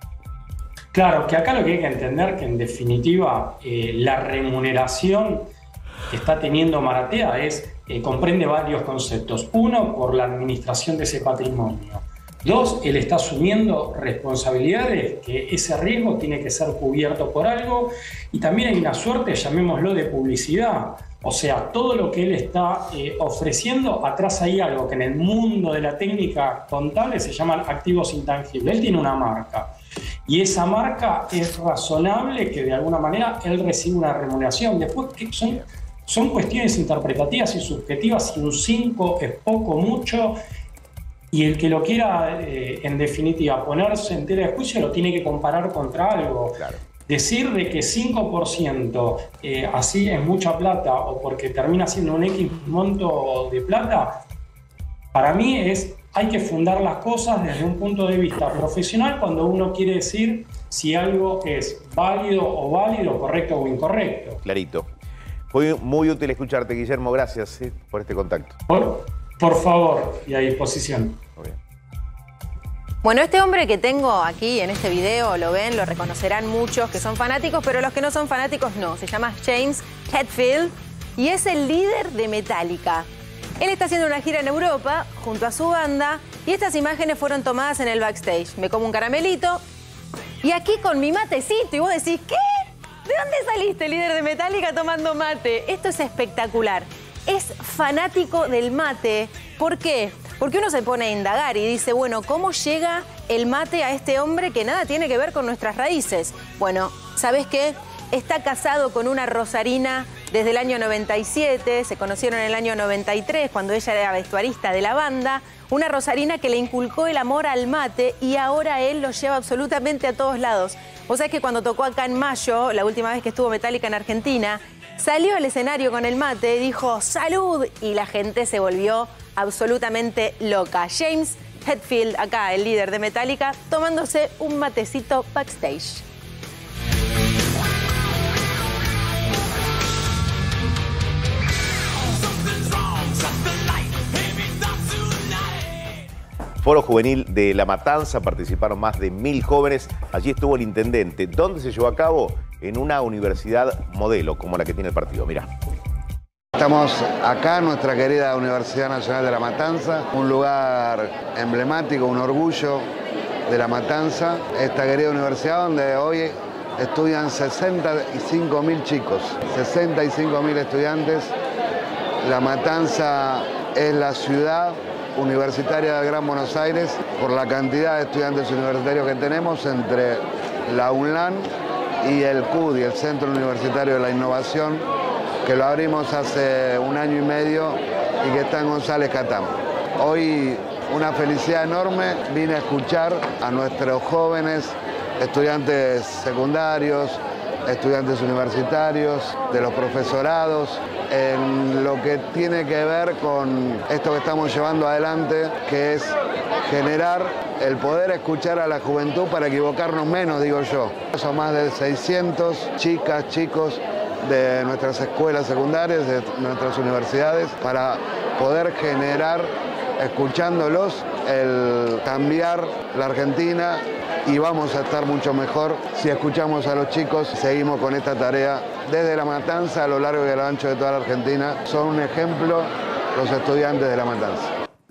Claro, que acá lo que hay que entender que en definitiva eh, la remuneración que está teniendo Maratea es, eh, comprende varios conceptos. Uno, por la administración de ese patrimonio. Dos, él está asumiendo responsabilidades, que ese riesgo tiene que ser cubierto por algo. Y también hay una suerte, llamémoslo, de publicidad. O sea, todo lo que él está eh, ofreciendo, atrás hay algo que en el mundo de la técnica contable se llaman activos intangibles. Él tiene una marca. Y esa marca es razonable que de alguna manera él reciba una remuneración. Después, que son, son cuestiones interpretativas y subjetivas, si un cinco es poco, mucho, y el que lo quiera, eh, en definitiva, ponerse en tela de juicio, lo tiene que comparar contra algo. Claro. Decir de que cinco por ciento eh, así es mucha plata o porque termina siendo un X monto de plata, para mí es... Hay que fundar las cosas desde un punto de vista profesional cuando uno quiere decir si algo es válido o válido, correcto o incorrecto. Clarito. Fue muy útil escucharte, Guillermo. Gracias ¿sí? por este contacto. Por, por favor, y a disposición. Muy bien. Bueno, este hombre que tengo aquí en este video, lo ven, lo reconocerán muchos que son fanáticos, pero los que no son fanáticos no. Se llama James Hetfield y es el líder de Metallica. Él está haciendo una gira en Europa junto a su banda y estas imágenes fueron tomadas en el backstage. Me como un caramelito y aquí con mi matecito y vos decís, ¿qué? ¿De dónde saliste, líder de Metallica, tomando mate? Esto es espectacular. Es fanático del mate. ¿Por qué? Porque uno se pone a indagar y dice, bueno, ¿cómo llega el mate a este hombre que nada tiene que ver con nuestras raíces? Bueno, ¿sabes qué? Está casado con una rosarina desde el año noventa y siete, se conocieron en el año noventa y tres, cuando ella era vestuarista de la banda. Una rosarina que le inculcó el amor al mate y ahora él lo lleva absolutamente a todos lados. Vos sabés que cuando tocó acá en mayo, la última vez que estuvo Metallica en Argentina, salió al escenario con el mate, dijo ¡salud! Y la gente se volvió absolutamente loca. James Hetfield, acá el líder de Metallica, tomándose un matecito backstage. Foro Juvenil de La Matanza, participaron más de mil jóvenes. Allí estuvo el intendente. ¿Dónde se llevó a cabo? En una universidad modelo, como la que tiene el partido. Mirá. Estamos acá en nuestra querida Universidad Nacional de La Matanza, un lugar emblemático, un orgullo de La Matanza. Esta querida universidad donde hoy estudian sesenta y cinco mil chicos, sesenta y cinco mil estudiantes. La Matanza es la ciudad universitaria del Gran Buenos Aires por la cantidad de estudiantes universitarios que tenemos entre la UNLAN y el C U D I, el Centro Universitario de la Innovación, que lo abrimos hace un año y medio y que está en González Catán. Hoy una felicidad enorme, vine a escuchar a nuestros jóvenes, estudiantes secundarios, estudiantes universitarios, de los profesorados, en lo que tiene que ver con esto que estamos llevando adelante, que es generar el poder escuchar a la juventud para equivocarnos menos, digo yo. Son más de seiscientos chicas, chicos de nuestras escuelas secundarias, de nuestras universidades, para poder generar, escuchándolos, el cambiar la Argentina, y vamos a estar mucho mejor si escuchamos a los chicos y seguimos con esta tarea desde La Matanza a lo largo y a lo ancho de toda la Argentina. Son un ejemplo los estudiantes de La Matanza.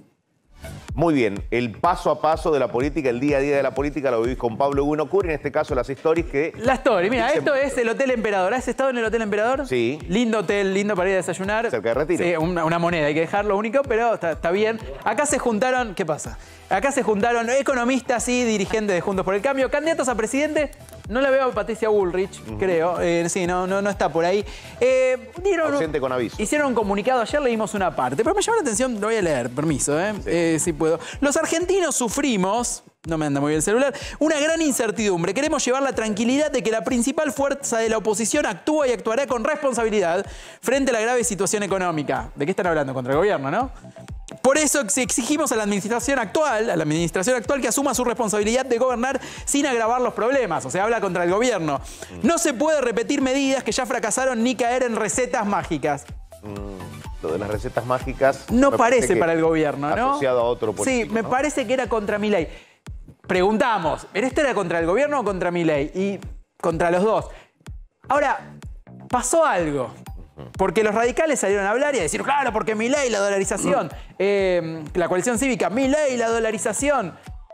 Muy bien, el paso a paso de la política, el día a día de la política lo vivís con Pablo Guinocuri, en este caso las stories que... La story, mira, esto es el Hotel Emperador. ¿Has estado en el Hotel Emperador? Sí. Lindo hotel, lindo para ir a desayunar. Cerca de Retiro. Sí, una, una moneda, hay que dejarlo único, pero está, está bien. Acá se juntaron, ¿qué pasa? Acá se juntaron economistas y dirigentes de Juntos por el Cambio, candidatos a presidente. No la veo a Patricia Bullrich, uh-huh. creo. Eh, sí, no, no, no está por ahí. Eh, dieron, Ausente con aviso. Hicieron un comunicado, ayer leímos una parte, pero me llamó la atención, lo voy a leer, permiso, ¿eh? Sí. Eh, si puedo. Los argentinos sufrimos, no me anda muy bien el celular, una gran incertidumbre. Queremos llevar la tranquilidad de que la principal fuerza de la oposición actúa y actuará con responsabilidad frente a la grave situación económica. ¿De qué están hablando? Contra el gobierno, ¿no? Por eso exigimos a la administración actual, a la administración actual que asuma su responsabilidad de gobernar sin agravar los problemas. O sea, habla contra el gobierno. No se puede repetir medidas que ya fracasaron ni caer en recetas mágicas. Mm, lo de las recetas mágicas... No parece, parece para el gobierno, ¿no? Asociado a otro político, Sí, me ¿no? parece que era contra Milei. Preguntamos, ¿pero este era contra el gobierno o contra Milei? Y contra los dos. Ahora, pasó algo. Porque los radicales salieron a hablar y a decir, claro, porque Milei, la dolarización, eh, la coalición cívica, Milei, la dolarización.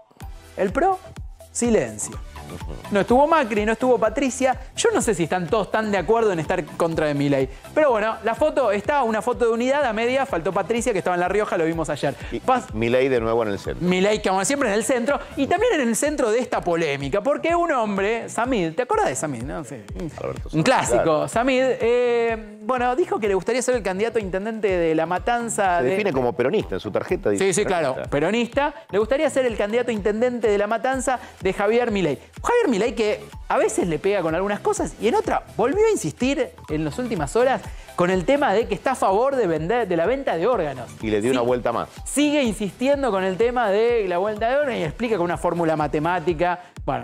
El PRO, silencio. No estuvo Macri, no estuvo Patricia. Yo no sé si están todos tan de acuerdo en estar contra de Milei. Pero bueno, la foto está, una foto de unidad a media. Faltó Patricia, que estaba en La Rioja, lo vimos ayer. Pas Milei de nuevo en el centro. Milei, como siempre, en el centro. Y también en el centro de esta polémica. Porque un hombre, Samid, ¿te acuerdas de Samid? No? Sí. Un clásico. Claro. Samid, eh, bueno, dijo que le gustaría ser el candidato a intendente de La Matanza. Se de... define como peronista en su tarjeta. Sí, sí, peronista. claro. Peronista. Le gustaría ser el candidato a intendente de La Matanza de Javier Milei. Javier Milei que a veces le pega con algunas cosas y en otra volvió a insistir en las últimas horas con el tema de que está a favor de, vender, de la venta de órganos. Y le dio sí, una vuelta más. Sigue insistiendo con el tema de la vuelta de órganos y explica con una fórmula matemática. Bueno,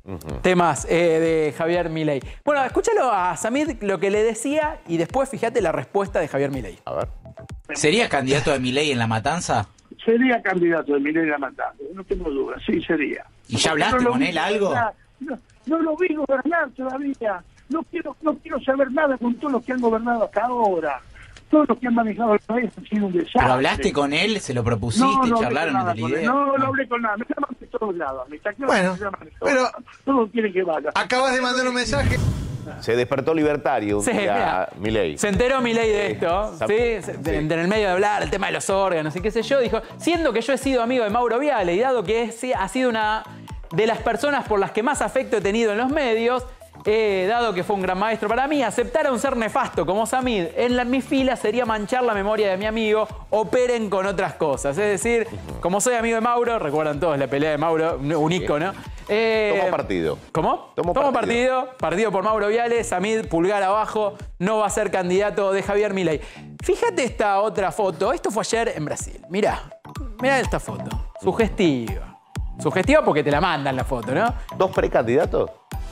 Uh-huh. Temas eh, de Javier Milei. Bueno, escúchalo a Samid lo que le decía y después fíjate la respuesta de Javier Milei. A ver. ¿Sería candidato de Milei en La Matanza? Sería candidato de Milei en La Matanza, no tengo duda, sí sería. ¿Y ya hablaste no con él algo? No, no lo vi gobernar todavía. No quiero, no quiero saber nada con todos los que han gobernado hasta ahora. Todos los que han manejado el país han sido un desastre. ¿Pero hablaste con él? ¿Se lo propusiste? No, no ¿Charlaron nada de la con idea? él. No, no hablé con nada. Me llaman de todos lados. Me está claro Bueno, que me llaman de todos pero- lados. Todos quieren que vaya. Acabas de mandar un mensaje. Se despertó libertario un Sí, día mira. Milei. Se enteró Milei de esto, Sam- ¿sí? Se- de- En el medio de hablar, el tema de los órganos y qué sé yo, dijo, siendo que yo he sido amigo de Mauro Viale y dado que es- ha sido una de las personas por las que más afecto he tenido en los medios, eh, dado que fue un gran maestro para mí, aceptar a un ser nefasto como Samid en la, mi fila sería manchar la memoria de mi amigo, operen con otras cosas. Es decir, como soy amigo de Mauro, recuerdan todos la pelea de Mauro, un ícono. Eh, Tomo partido. ¿Cómo? Tomo Tomo partido. partido. Partido por Mauro Viale, Samid, pulgar abajo, no va a ser candidato de Javier Milei. Fíjate esta otra foto. Esto fue ayer en Brasil. Mirá, mirá esta foto. Sugestiva. Sugestiva porque te la mandan la foto, ¿no? ¿Dos precandidatos?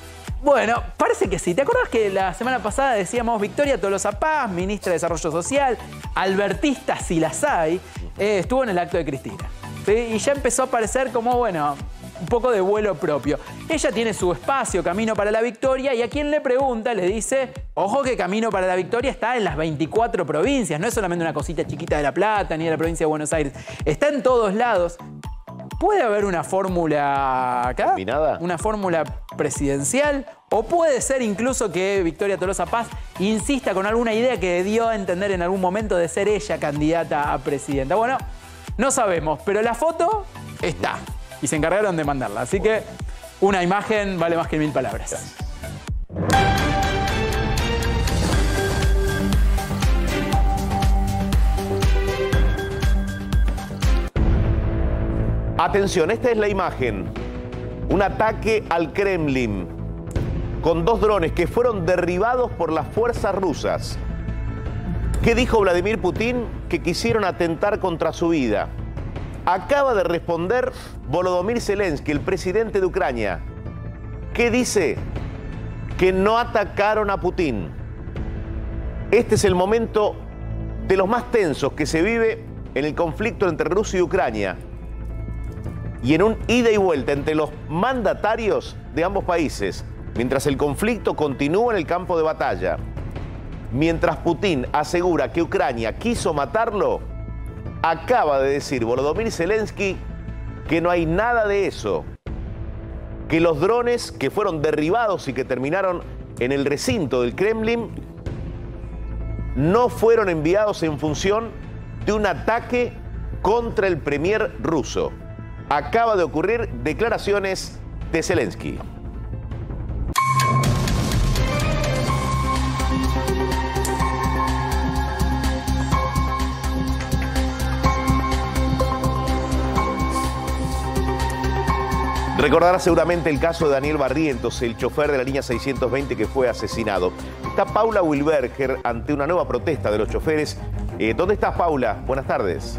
Bueno, parece que sí. ¿Te acuerdas que la semana pasada decíamos Victoria Tolosa Paz, ministra de Desarrollo Social, albertista si las hay, eh, estuvo en el acto de Cristina? ¿Sí? Y ya empezó a aparecer como, bueno, un poco de vuelo propio. Ella tiene su espacio, Camino para la Victoria, y a quien le pregunta le dice, ojo que Camino para la Victoria está en las veinticuatro provincias, no es solamente una cosita chiquita de La Plata ni de la provincia de Buenos Aires, está en todos lados. ¿Puede haber una fórmula acá? ¿Combinada? ¿Una fórmula presidencial? ¿O puede ser incluso que Victoria Tolosa Paz insista con alguna idea que dio a entender en algún momento de ser ella candidata a presidenta? Bueno, no sabemos, pero la foto está. Y se encargaron de mandarla. Así que una imagen vale más que mil palabras. Atención, esta es la imagen. Un ataque al Kremlin con dos drones que fueron derribados por las fuerzas rusas. ¿Qué dijo Vladimir Putin? Que quisieron atentar contra su vida. Acaba de responder Volodymyr Zelensky, el presidente de Ucrania. ¿Qué dice? Que no atacaron a Putin. Este es el momento de los más tensos que se vive en el conflicto entre Rusia y Ucrania. Y en un ida y vuelta entre los mandatarios de ambos países, mientras el conflicto continúa en el campo de batalla. Mientras Putin asegura que Ucrania quiso matarlo, acaba de decir Volodymyr Zelensky que no hay nada de eso. Que los drones que fueron derribados y que terminaron en el recinto del Kremlin no fueron enviados en función de un ataque contra el premier ruso. Acaba de ocurrir declaraciones de Zelensky. Recordará seguramente el caso de Daniel Barrientos, el chofer de la línea seiscientos veinte que fue asesinado. Está Paula Wilberger ante una nueva protesta de los choferes. Eh, ¿Dónde estás, Paula? Buenas tardes.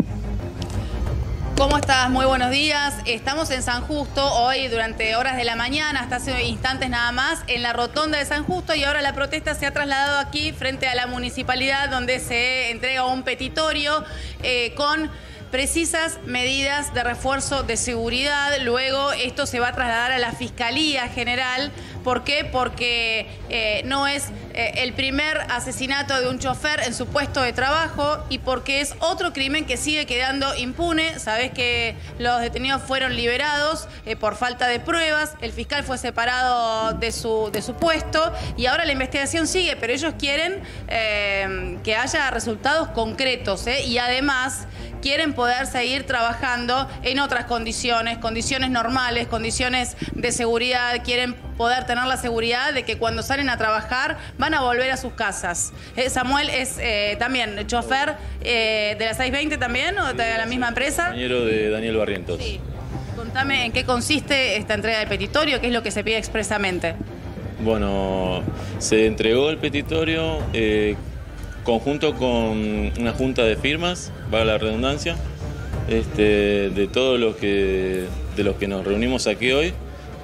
¿Cómo estás? Muy buenos días. Estamos en San Justo hoy durante horas de la mañana, hasta hace instantes nada más, en la rotonda de San Justo, y ahora la protesta se ha trasladado aquí frente a la municipalidad, donde se entrega un petitorio eh, con precisas medidas de refuerzo de seguridad. Luego esto se va a trasladar a la Fiscalía General. ¿Por qué? Porque eh, no es eh, el primer asesinato de un chofer en su puesto de trabajo y porque es otro crimen que sigue quedando impune. Sabés que los detenidos fueron liberados eh, por falta de pruebas. El fiscal fue separado de su, de su puesto y ahora la investigación sigue, pero ellos quieren eh, que haya resultados concretos eh, y además quieren poder seguir trabajando en otras condiciones, condiciones normales, condiciones de seguridad. Quieren poder tener la seguridad de que cuando salen a trabajar van a volver a sus casas. Eh, Samuel es eh, también chofer eh, de la seiscientos veinte también, o de la misma empresa. Compañero de Daniel Barrientos. Sí. Contame en qué consiste esta entrega del petitorio, qué es lo que se pide expresamente. Bueno, se entregó el petitorio eh, conjunto con una junta de firmas, para la redundancia, este, de todos los que, de los que nos reunimos aquí hoy,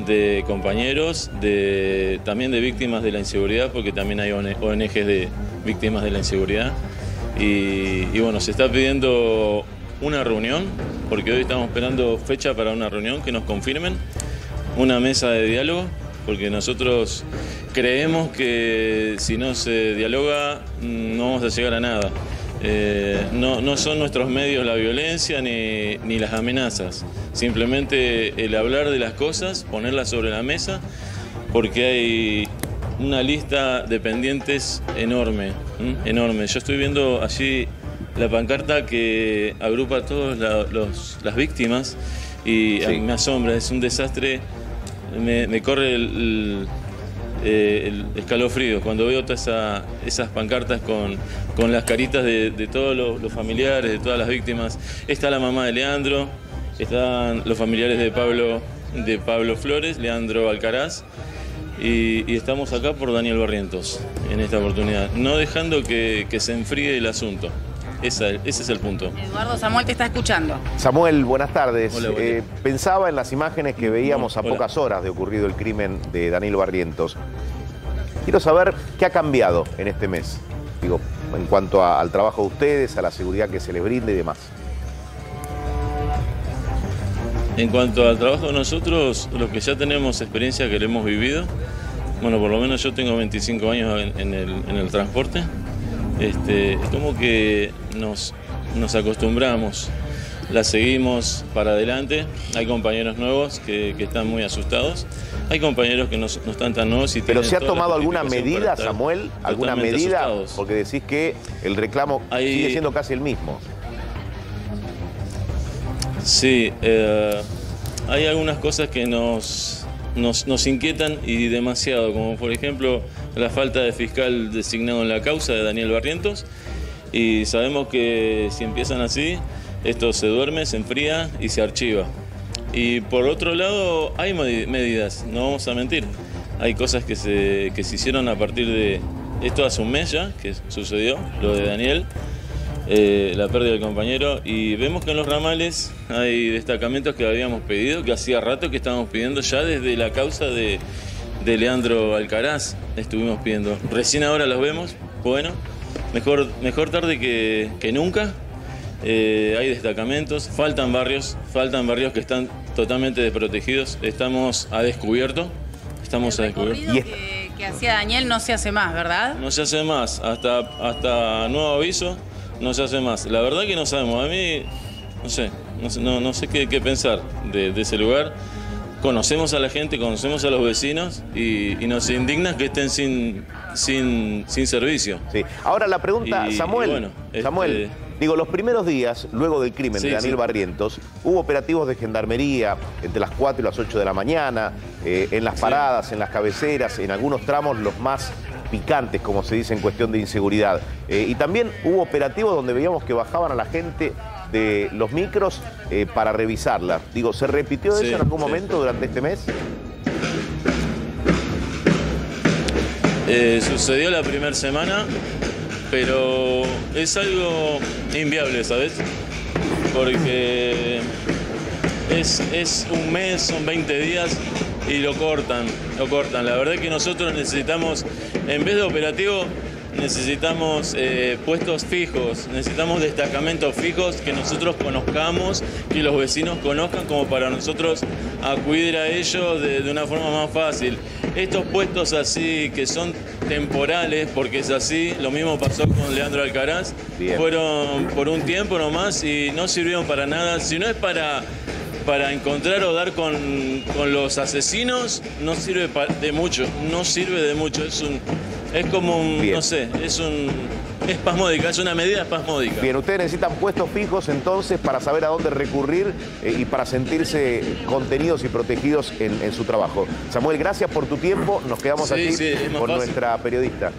de compañeros, de, también de víctimas de la inseguridad, porque también hay O N Ges de víctimas de la inseguridad. Y, y bueno, se está pidiendo una reunión, porque hoy estamos esperando fecha para una reunión que nos confirmen, una mesa de diálogo, porque nosotros creemos que si no se dialoga no vamos a llegar a nada. Eh, no, no son nuestros medios la violencia ni, ni las amenazas, simplemente el hablar de las cosas, ponerlas sobre la mesa, porque hay una lista de pendientes enorme, ¿m? enorme. Yo estoy viendo allí la pancarta que agrupa a todas la, los, las víctimas y sí. me asombra, es un desastre, me, me corre el, el, eh, el escalofrío cuando veo todas esa, esas pancartas con, con las caritas de, de todos los, los familiares, de todas las víctimas. Está la mamá de Leandro, están los familiares de Pablo, de Pablo Flores, Leandro Alcaraz, y, y estamos acá por Daniel Barrientos en esta oportunidad, no dejando que, que se enfríe el asunto. Esa, ese es el punto. Eduardo, Samuel te está escuchando. Samuel, buenas tardes. Hola, buen eh, pensaba en las imágenes que veíamos a Hola. pocas horas de ocurrido el crimen de Daniel Barrientos. Quiero saber qué ha cambiado en este mes, digo, en cuanto a, al trabajo de ustedes, a la seguridad que se les brinde y demás. En cuanto al trabajo de nosotros, los que ya tenemos experiencia, que lo hemos vivido, bueno, por lo menos yo tengo veinticinco años en, en, el, en el transporte, este, es como que nos, nos acostumbramos, la seguimos para adelante. Hay compañeros nuevos que, que están muy asustados, hay compañeros que no, no están tan nuevos. Y ¿Pero se ha tomado alguna medida, Samuel? ¿Alguna medida? Asustados. Porque decís que el reclamo Hay... sigue siendo casi el mismo. Sí, eh, hay algunas cosas que nos, nos, nos inquietan y demasiado, como por ejemplo la falta de fiscal designado en la causa de Daniel Barrientos, y sabemos que si empiezan así, esto se duerme, se enfría y se archiva. Y por otro lado, hay medidas, no vamos a mentir, hay cosas que se, que se hicieron a partir de, esto hace un mes ya, que sucedió, lo de Daniel, Eh, la pérdida del compañero, y vemos que en los ramales hay destacamentos que habíamos pedido, que hacía rato que estábamos pidiendo, ya desde la causa de, de Leandro Alcaraz estuvimos pidiendo. Recién ahora los vemos, bueno, mejor, mejor tarde que, que nunca. Eh, hay destacamentos, faltan barrios, faltan barrios que están totalmente desprotegidos, estamos a descubierto, estamos a descubierto. Que, que hacía Daniel no se hace más, ¿verdad? No se hace más, hasta, hasta nuevo aviso. No se hace más. La verdad que no sabemos. A mí, no sé, no sé, no, no sé qué, qué pensar de, de ese lugar. Conocemos a la gente, conocemos a los vecinos y, y nos indigna que estén sin, sin, sin servicio. Sí. Ahora la pregunta, y, Samuel, y bueno, Samuel, este... digo, los primeros días, luego del crimen sí, de Daniel sí. Barrientos, hubo operativos de gendarmería entre las cuatro y las ocho de la mañana, eh, en las paradas, sí. en las cabeceras, en algunos tramos los más picantes, como se dice en cuestión de inseguridad. Eh, y también hubo operativos donde veíamos que bajaban a la gente de los micros eh, para revisarla. Digo, ¿se repitió sí, eso en algún sí. momento durante este mes? Eh, sucedió la primera semana, pero es algo inviable, ¿sabes? Porque es, es un mes, son veinte días y lo cortan, lo cortan. La verdad es que nosotros necesitamos, en vez de operativo, necesitamos eh, puestos fijos, necesitamos destacamentos fijos que nosotros conozcamos, que los vecinos conozcan, como para nosotros acudir a ellos de, de una forma más fácil. Estos puestos así que son temporales, porque es así, lo mismo pasó con Leandro Alcaraz, Bien. fueron por un tiempo nomás y no sirvieron para nada. Si no es para... para encontrar o dar con, con los asesinos, no sirve de mucho, no sirve de mucho, es un, es como un, Bien. no sé, es un, es espasmódica, es una medida espasmódica. Bien, ustedes necesitan puestos fijos entonces para saber a dónde recurrir eh, y para sentirse contenidos y protegidos en, en su trabajo. Samuel, gracias por tu tiempo, nos quedamos sí, aquí sí, con fácil. nuestra periodista.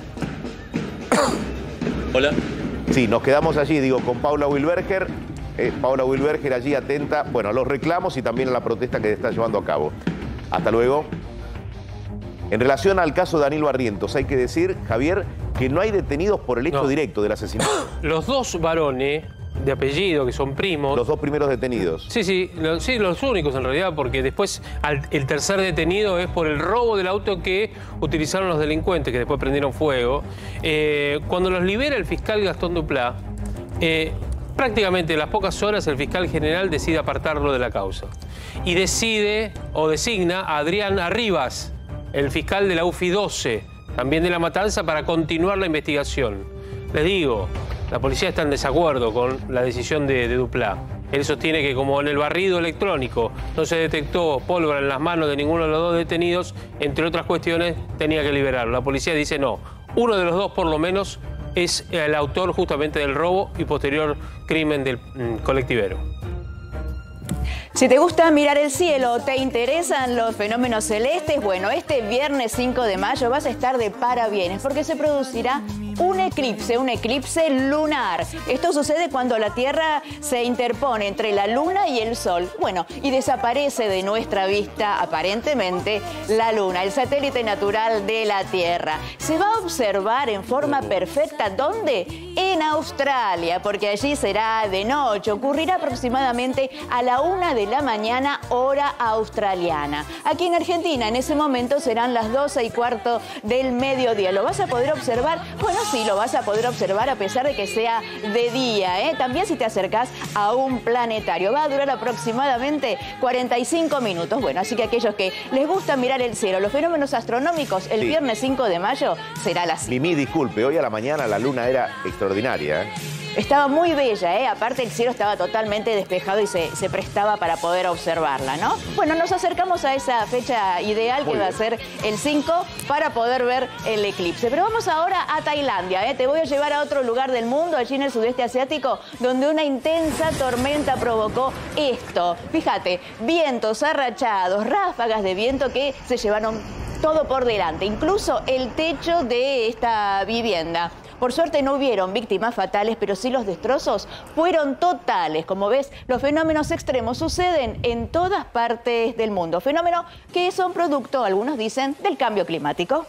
Hola. Sí, nos quedamos allí, digo, con Paula Wilberger. Eh, Paula Wilberger allí atenta, bueno, a los reclamos y también a la protesta que se está llevando a cabo. Hasta luego. En relación al caso de Daniel Barrientos, hay que decir, Javier, que no hay detenidos por el hecho no. directo del asesinato. Los dos varones de apellido, que son primos. Los dos primeros detenidos. Sí, sí, los, sí, los únicos en realidad, porque después al, el tercer detenido es por el robo del auto que utilizaron los delincuentes, que después prendieron fuego. Eh, cuando los libera el fiscal Gastón Duplá, eh, prácticamente en las pocas horas el fiscal general decide apartarlo de la causa. Y decide o designa a Adrián Arribas, el fiscal de la U F I doce, también de La Matanza, para continuar la investigación. Les digo, la policía está en desacuerdo con la decisión de, de Duplá. Él sostiene que como en el barrido electrónico no se detectó pólvora en las manos de ninguno de los dos detenidos, entre otras cuestiones, tenía que liberarlo. La policía dice no. Uno de los dos, por lo menos, es el autor justamente del robo y posterior crimen del mm, colectivero. Si te gusta mirar el cielo, te interesan los fenómenos celestes, bueno, este viernes cinco de mayo vas a estar de parabienes porque se producirá un eclipse, un eclipse lunar. Esto sucede cuando la Tierra se interpone entre la Luna y el Sol. Bueno, y desaparece de nuestra vista, aparentemente, la Luna, el satélite natural de la Tierra. Se va a observar en forma perfecta, ¿dónde? En Australia, porque allí será de noche. Ocurrirá aproximadamente a la una de la mañana, hora australiana. Aquí en Argentina, en ese momento, serán las doce y cuarto del mediodía. ¿Lo vas a poder observar? Bueno, sí, lo vas a poder observar a pesar de que sea de día, ¿eh? También si te acercas a un planetario. Va a durar aproximadamente cuarenta y cinco minutos. Bueno, así que aquellos que les gusta mirar el cielo, los fenómenos astronómicos, el sí. viernes cinco de mayo será la cita. Mimi, disculpe, hoy a la mañana la luna era extraordinaria, ¿eh? Estaba muy bella, ¿eh? Aparte el cielo estaba totalmente despejado y se, se prestaba para poder observarla, ¿no? Bueno, nos acercamos a esa fecha ideal muy que bien. Va a ser el cinco para poder ver el eclipse. Pero vamos ahora a Tailandia, ¿eh? Te voy a llevar a otro lugar del mundo, allí en el sudeste asiático, donde una intensa tormenta provocó esto. Fíjate, vientos arrachados, ráfagas de viento que se llevaron todo por delante, incluso el techo de esta vivienda. Por suerte no hubieron víctimas fatales, pero sí los destrozos fueron totales. Como ves, los fenómenos extremos suceden en todas partes del mundo. Fenómenos que son producto, algunos dicen, del cambio climático.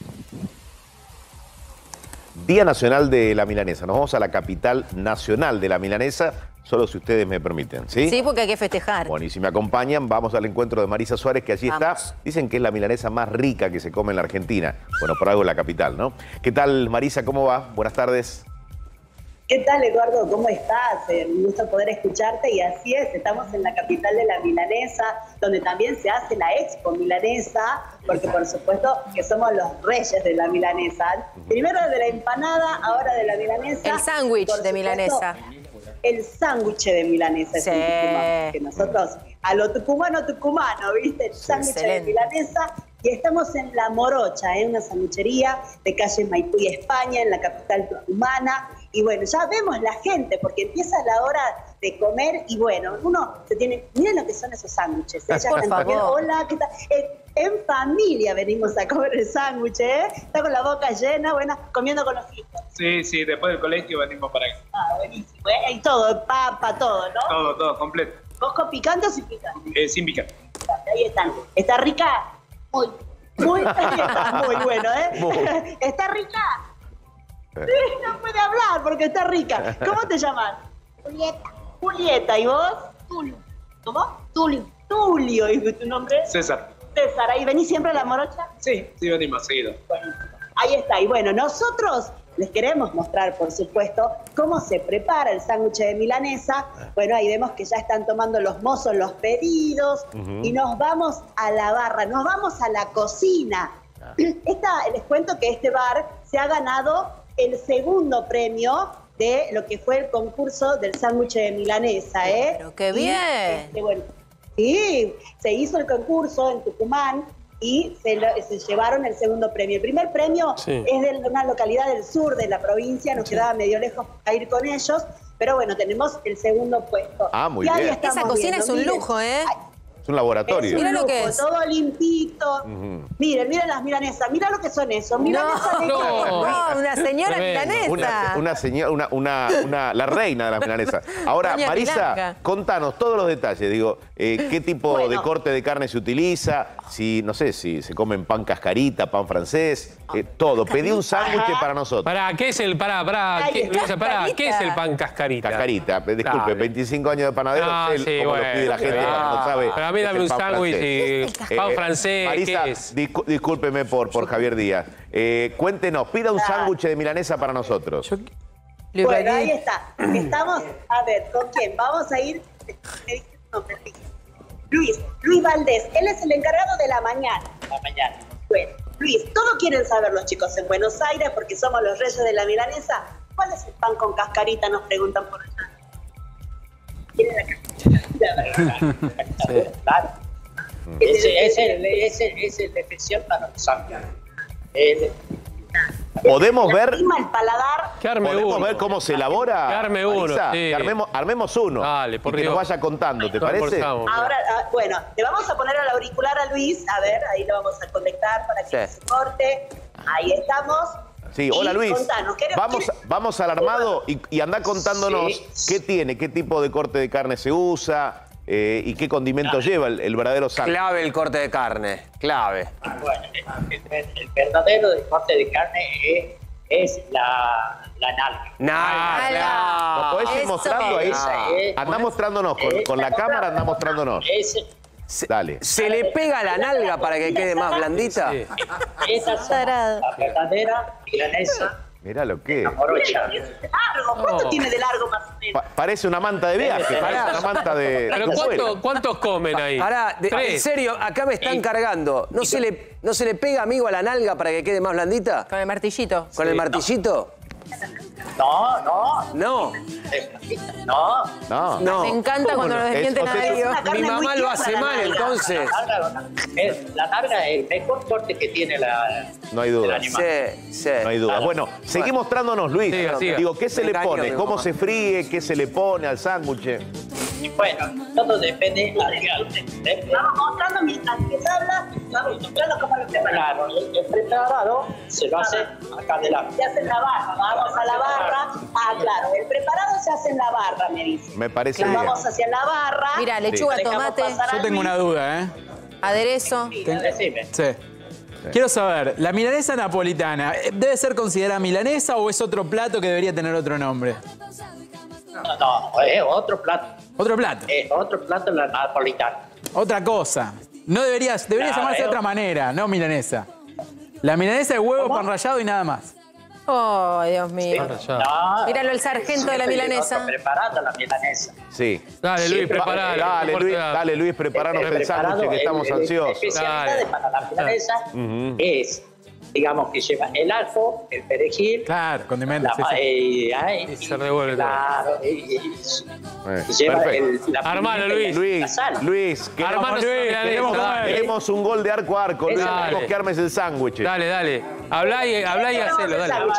Día Nacional de la Milanesa. Nos vamos a la capital nacional de la milanesa, solo si ustedes me permiten, ¿sí? Sí, porque hay que festejar. Bueno, y si me acompañan, vamos al encuentro de Marisa Suárez, que allí vamos. Está. Dicen que es la milanesa más rica que se come en la Argentina. Bueno, por algo en la capital, ¿no? ¿Qué tal, Marisa? ¿Cómo va? Buenas tardes. ¿Qué tal, Eduardo? ¿Cómo estás? Eh, un gusto poder escucharte y así es, estamos en la capital de la milanesa, donde también se hace la Expo Milanesa, porque por supuesto que somos los reyes de la milanesa. Primero de la empanada, ahora de la milanesa. El sándwich de milanesa. El sándwich de milanesa sí. es el que nosotros, a lo tucumano, tucumano, ¿viste? El sándwich de milanesa. Y estamos en La Morocha, ¿eh? Una sanguchería de calle Maipú y España, en la capital tucumana. Y bueno, ya vemos la gente, porque empieza la hora de comer y bueno, uno se tiene... Miren lo que son esos sándwiches. ¿eh? Ya Por favor. Hola, ¿qué tal? Eh, en familia venimos a comer el sándwich, ¿eh? Está con la boca llena, buena, comiendo con los hijos. Sí, sí, después del colegio venimos para acá. Ah, buenísimo, ¿eh? Y todo, papa, todo, ¿no? Todo, todo, completo. ¿Vos con picante o sin picante? Eh, sin picante. Ahí están. ¿Está rica? Muy, muy, está muy bueno, ¿eh? Muy. ¿Está rica? Sí, no puede hablar porque está rica. ¿Cómo te llamas? Julieta. Julieta, ¿y vos? Tulio. ¿Cómo? Tulio. Tulio, ¿y tu nombre? César. César, ¿ahí venís siempre a La Morocha? Sí, sí, venimos seguido. Bueno, ahí está, y bueno, nosotros les queremos mostrar, por supuesto, cómo se prepara el sándwich de milanesa. Bueno, ahí vemos que ya están tomando los mozos los pedidos uh-huh. y nos vamos a la barra, nos vamos a la cocina. Esta, les cuento que este bar se ha ganado el segundo premio de lo que fue el concurso del sándwich de milanesa, ¿eh? Pero qué bien. Y, este, bueno, sí, se hizo el concurso en Tucumán y se, lo, se llevaron el segundo premio. El primer premio sí. es de una localidad del sur de la provincia, nos sí. quedaba medio lejos a ir con ellos, pero bueno, tenemos el segundo puesto. Ah, muy y bien. Ahí Esa cocina viendo. Es un Miren, lujo, ¿eh? Es un laboratorio. Es un Mira lo lujo, que es. todo limpito. Ujú. Miren, miren las milanesas. Mira lo que son esos. Milanesas de No, queso. no, una señora Tremendo. milanesa. Una, una señora, una, una, una- la reina de las milanesas. Ahora, Doña Marisa, Pilanca. contanos todos los detalles. Digo, eh, ¿qué tipo Bueno. de corte de carne se utiliza? Si, no sé, si se comen pan cascarita, pan francés, eh, todo. Pedí un sándwich para nosotros. Pará, ¿qué es el, pará, pará, Ay, ¿qué, Luisa, pará, cascarita. ¿qué es el pan cascarita? Cascarita, disculpe, Dale. veinticinco años de panadero, Ah, sé sí, cómo bueno, lo pide la gente sí. cuando no sabe. Pero a mí es dame el un pan sándwich francés. y pan francés, Marisa, ¿qué es? discu- discúlpeme por, por Javier Díaz. Eh, cuéntenos, pida un sándwich de milanesa para nosotros. Bueno, ahí está. Estamos, a ver, ¿con quién? Vamos a ir. Me dice tu nombre, Luis. Luis, Luis Valdés. Él es el encargado de la mañana. La mañana. Bueno, Luis, todos quieren saber los chicos en Buenos Aires porque somos los reyes de la milanesa. ¿Cuál es el pan con cascarita? Nos preguntan por allá. ¿Quieren la cascarita? Claro. Ese es el, es el, es el especial para los sándwiches. El- ¿Podemos ver, Lastima el paladar. Que arme podemos uno. ver cómo se elabora? Que arme uno, Marisa? sí. Que armemos, armemos uno. Dale, por y que Dios. nos vaya contando, ¿te Nos parece? esforzamos. Ahora, ah, bueno, le vamos a poner al auricular a Luis. A ver, ahí lo vamos a conectar para que Sí. se corte. Ahí estamos. Sí, hola Y Luis. contanos, ¿qué- Vamos, qué- vamos al armado y, y anda contándonos Sí. qué tiene, qué tipo de corte de carne se usa eh, y qué condimento lleva el, el verdadero sándwich. Clave el corte de carne, clave. Bueno, el, el- el verdadero de corte de carne es, es la, la nalga. Nada, Ala. ¿Lo podés ir Eso. mostrando ahí? Esa es- Anda mostrándonos, con, con la cámara anda mostrándonos. Es, Dale. ¿Se le pega la nalga para que quede más blandita? Sí. esa es Tarado. la verdadera milanesa Mirá lo que es. morocha. Es largo. ¿Cuánto No. tiene de largo más o menos? Pa- parece una manta de viaje, parece una manta de, Pero de ¿cuánto- vuelo. ¿cuántos comen ahí? Pará, de- en Tres. serio, acá me están cargando. ¿No se, le, ¿No se le pega, amigo, a la nalga para que quede más blandita? Con el martillito. ¿Con el martillito? No, no, No. no. No. No. Me encanta cuando nos Es- desmienten o sea, a es ellos. una carne Mi muy mamá lo tierna, hace la mal, nalga. entonces. La larga, es, la larga es el mejor corte que tiene la, No hay el duda. animal. Sí, sí. No hay duda. Bueno, seguí mostrándonos, Luis. Siga, siga. Digo, ¿qué se Me le engañó pone? mi ¿Cómo mamá. se fríe? ¿Qué se le pone al sándwich? Y bueno, todo depende de, Vamos mostrando mientras que se habla. Vamos mostrando cómo lo preparamos. claro, el, el preparado se lo hace acá adelante. Se hace en la barra. Vamos a la barra. Ah, claro. El preparado se hace en la barra, me dice. Me parece Nos bien. vamos hacia la barra. Mira, lechuga, Dejamos tomate. pasar Yo al tengo Luis. una duda, ¿eh? Aderezo. Decime. Sí. Quiero saber, ¿la milanesa napolitana eh, debe ser considerada milanesa o es otro plato que debería tener otro nombre? No, no, es otro plato. Otro plato, Es otro plato la napolitana. otra cosa. No deberías, debería No, llamarse de es- otra manera, no milanesa. La milanesa es huevo, pan rallado y nada más. Oh, Dios mío. No, Míralo, el sargento de la siempre milanesa. digo, Preparada la milanesa. Sí. Dale, Luis, Siempre- preparalo. Dale, no Luis, importa. dale, Luis, preparanos El el sándwich que preparado, estamos el- el- ansiosos. La especialidad Dale. de para la milanesa Ujú. es, digamos, que lleva el ajo, el perejil, Claro, condimentos. la, sí, sí. y, ay, Y se revuelve todo. claro, y, y- Eh, y lleva perfecto. el, la Armalo, pimienta y la- Luis, la sal. Luis, queremos, Armalo, Luis, milanesa, queremos, dale. queremos un gol de arco a arco. Luis, Dale. queremos que armes el sándwich. Dale, dale. Hablá y, hablá y hacelo, dale. Ya,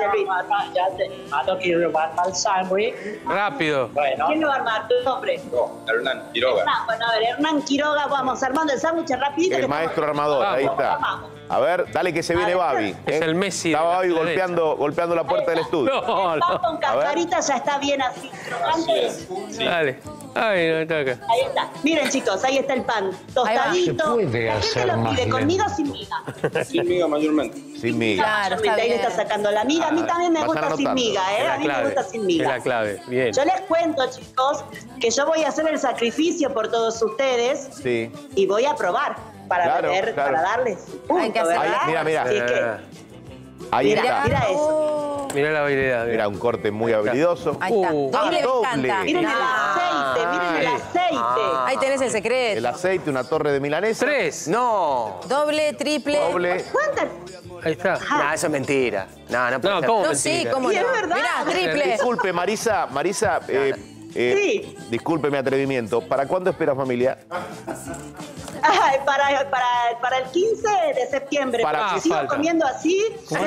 ya te- Mando quiero armar el sándwich. Rápido. Bueno, ¿Quién lo va a armar? ¿Tu nombre? Hernán Quiroga. Hernán, bueno, a ver, Hernán Quiroga, vamos armando el sándwich rapidito. El que maestro armador, ahí Vamos. está. Vamos. A ver, dale que se viene Babi. Es ¿eh? el Messi Está de la Babi milanesa. golpeando, golpeando la puerta del estudio. No, El pan con no. cascarita ya está bien así, crocante. Dale. Ay, no, está acá. Ahí está. Miren, chicos, ahí está el pan. Tostadito. La gente lo pide con miga o sin miga. Sin miga mayormente. Sin miga. Claro, está Ahí le bien. está sacando la miga. A mí también me Vas gusta sin anotando. miga, ¿eh? Es A la mí me clave. gusta sin Es miga. la clave. Bien. Yo les cuento, chicos, que yo voy a hacer el sacrificio por todos ustedes Sí. y voy a probar para Claro, ver, claro. para darles un punto, Hay que hacer- ¿verdad? Ahí, mira, mira. Así que, Ah, Ahí mira, está. mira eso. mirá la habilidad. Mira, un corte muy habilidoso. Ahí está. Uh, Doble, me doble. encanta. Miren el Ah. aceite, miren el aceite. Ahí tenés el secreto. El aceite, una torre de milanesa. Tres. No. Doble, triple. Doble. ¿Cuántas? Ahí está. No, eso es mentira. No, no puede No, ser. ¿cómo No, mentira? sí, cómo Y no. es verdad. Mirá, triple. Disculpe, Marisa, Marisa, eh, Eh, Sí. Disculpe mi atrevimiento. ¿Para cuándo espera familia? Ay, para, para, para el quince de septiembre. Para- porque Ah, sigo falta. comiendo así.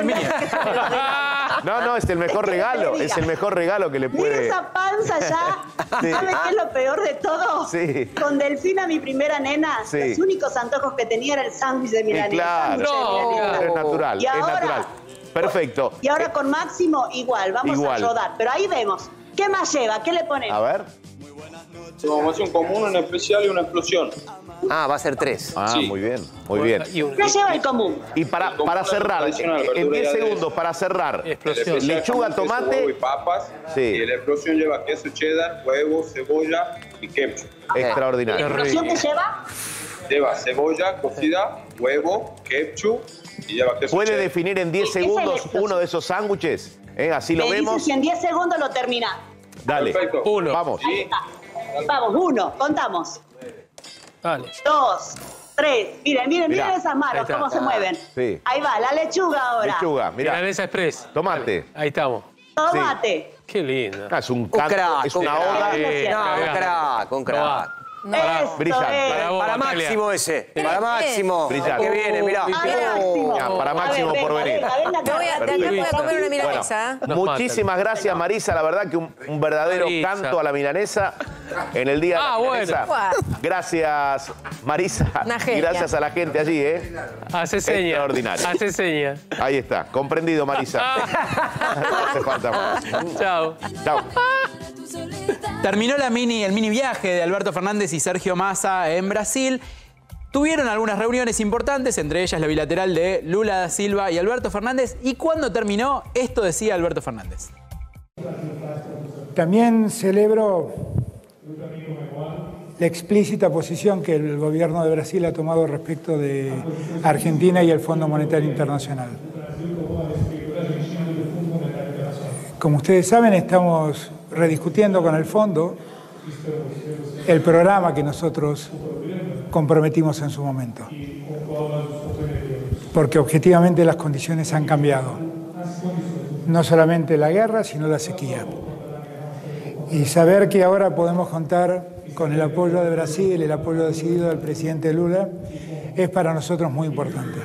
No, no, es el mejor ¿Qué querés que regalo. te Es diga? el mejor regalo que le Mira puede. esa panza ya. Sí. ¿Sabes qué es lo peor de todo? Sí. Con Delfina, mi primera nena, Sí. los únicos antojos que tenía era el sándwich de Sí, milanesa. claro. sándwich de milanesa. Es natural, Y es ahora- natural. Perfecto. Y ahora con Máximo igual, vamos Igual. a rodar. Pero ahí vemos. ¿Qué más lleva? ¿Qué le ponemos? A ver. Formación común, una especial y una explosión. Ah, va a ser tres. Ah, Sí. muy bien, muy bien. ¿Qué lleva el común? Y para, para cerrar, tradicional, en verdura diez y aderezo. segundos, para cerrar. El especial Lechuga, jamón, queso, tomate. huevo y papas. Sí. Y la explosión lleva queso cheddar, huevo, cebolla y ketchup. Extraordinario. ¿La explosión que lleva? Lleva cebolla cocida, huevo, ketchup y lleva queso ¿Puede cheddar. definir en ¿Y diez qué es el segundos explosivo? uno de esos sándwiches? ¿Eh? Así lo Me dice vemos. si en diez segundos lo termina. Dale. Perfecto. Uno. Vamos. Ahí está. Vamos, uno, contamos. Dale. Dos, tres. Miren, miren, Mirá, miren esas ahí manos, está. cómo se mueven. Sí. Ahí va, la lechuga ahora. Lechuga, mira. Milanesa Express. Tomate. Ahí estamos. Tomate. Qué linda. Ah, es un Un canto, crack, es un una crack. oda. Eh, No, un cagá. crack, un crack. Eso brillante. es. Para vos, Para Natalia. Máximo ese. Pero Para es- Máximo. Brillante. Que viene, mirá. Uy, Para Máximo. Ya, para A Máximo ver, por venga, venir. venga, venga Yo voy a, acá. de acá voy a Perfecto. comer una Bueno, milanesa. Nos muchísimas gracias, Marisa. La verdad que un, un verdadero Marisa. canto a la milanesa en el día de Ah, la bueno. milanesa. Gracias, Marisa. Una Y genia. gracias a la gente allí, ¿eh? Hace seña. Extraordinario. Hace seña. Ahí está. Comprendido, Marisa. No hace falta más. Chao. Chao. Terminó la mini, el mini viaje de Alberto Fernández y Sergio Massa en Brasil. Tuvieron algunas reuniones importantes, entre ellas la bilateral de Lula da Silva y Alberto Fernández. Y cuando terminó, esto decía Alberto Fernández. También celebro la explícita posición que el gobierno de Brasil ha tomado respecto de Argentina y el Fondo Monetario Internacional. Como ustedes saben, estamos rediscutiendo con el fondo el programa que nosotros comprometimos en su momento. Porque objetivamente las condiciones han cambiado. No solamente la guerra, sino la sequía. Y saber que ahora podemos contar con el apoyo de Brasil, el apoyo decidido del presidente Lula, es para nosotros muy importante.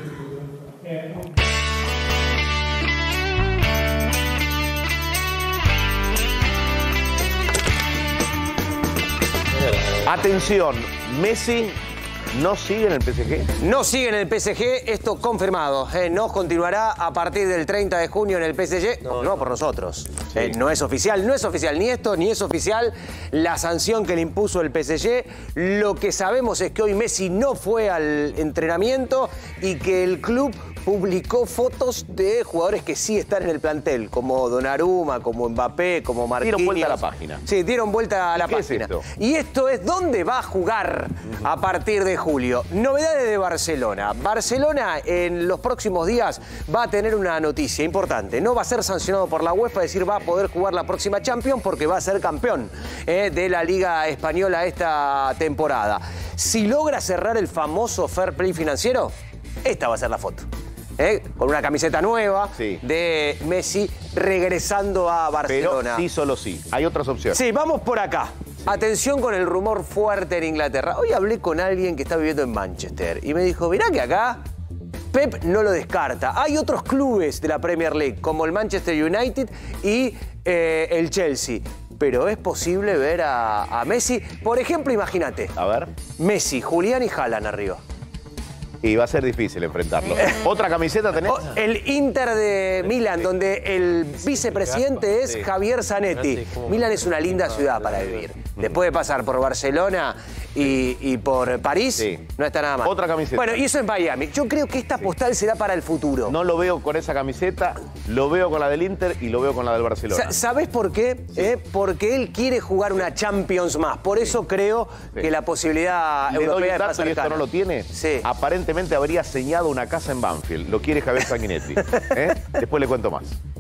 Atención, Messi no sigue en el P S G. No sigue en el P S G, esto confirmado. Eh, no continuará a partir del treinta de junio en el P S G. No, no por nosotros. Eh, no es oficial, no es oficial ni esto, ni es oficial la sanción que le impuso el P S G. Lo que sabemos es que hoy Messi no fue al entrenamiento y que el club publicó fotos de jugadores que sí están en el plantel, como Donnarumma, como Mbappé, como Marquinhos. Dieron vuelta a la página. Sí, dieron vuelta a la ¿Qué es página. esto? Y esto es dónde va a jugar a partir de julio. Novedades de Barcelona. Barcelona en los próximos días va a tener una noticia importante. No va a ser sancionado por la UEFA, es decir, va a poder jugar la próxima Champions porque va a ser campeón eh, de la Liga Española esta temporada. Si logra cerrar el famoso fair play financiero, esta va a ser la foto. ¿Eh? Con una camiseta nueva Sí. de Messi regresando a Barcelona. Pero sí, solo sí. Hay otras opciones. Sí, vamos por acá. Atención con el rumor fuerte en Inglaterra. Hoy hablé con alguien que está viviendo en Manchester y me dijo, mirá que acá Pep no lo descarta. Hay otros clubes de la Premier League, como el Manchester United y eh, el Chelsea. Pero es posible ver a, a Messi. Por ejemplo, imagínate. A ver. Messi, Julián y Haaland arriba. Y va a ser difícil enfrentarlo. ¿Otra camiseta tenés? O- El Inter de Milán, donde el vicepresidente es Sí. Javier Zanetti. Milán es una linda ciudad para vivir. Después de pasar por Barcelona y, y por París, Sí. no está nada mal. Otra camiseta. Bueno, y eso es Miami. Yo creo que esta postal será para el futuro. No lo veo con esa camiseta, lo veo con la del Inter y lo veo con la del Barcelona. Sa- ¿Sabes por qué? Eh, porque él quiere jugar una Champions más. Por eso creo Sí. que la posibilidad Le doy europea un es más dato y esto cercana. no lo tiene. Sí. Aparentemente habría señado una casa en Banfield. Lo quiere Javier Sanguinetti. ¿Eh? Después le cuento más.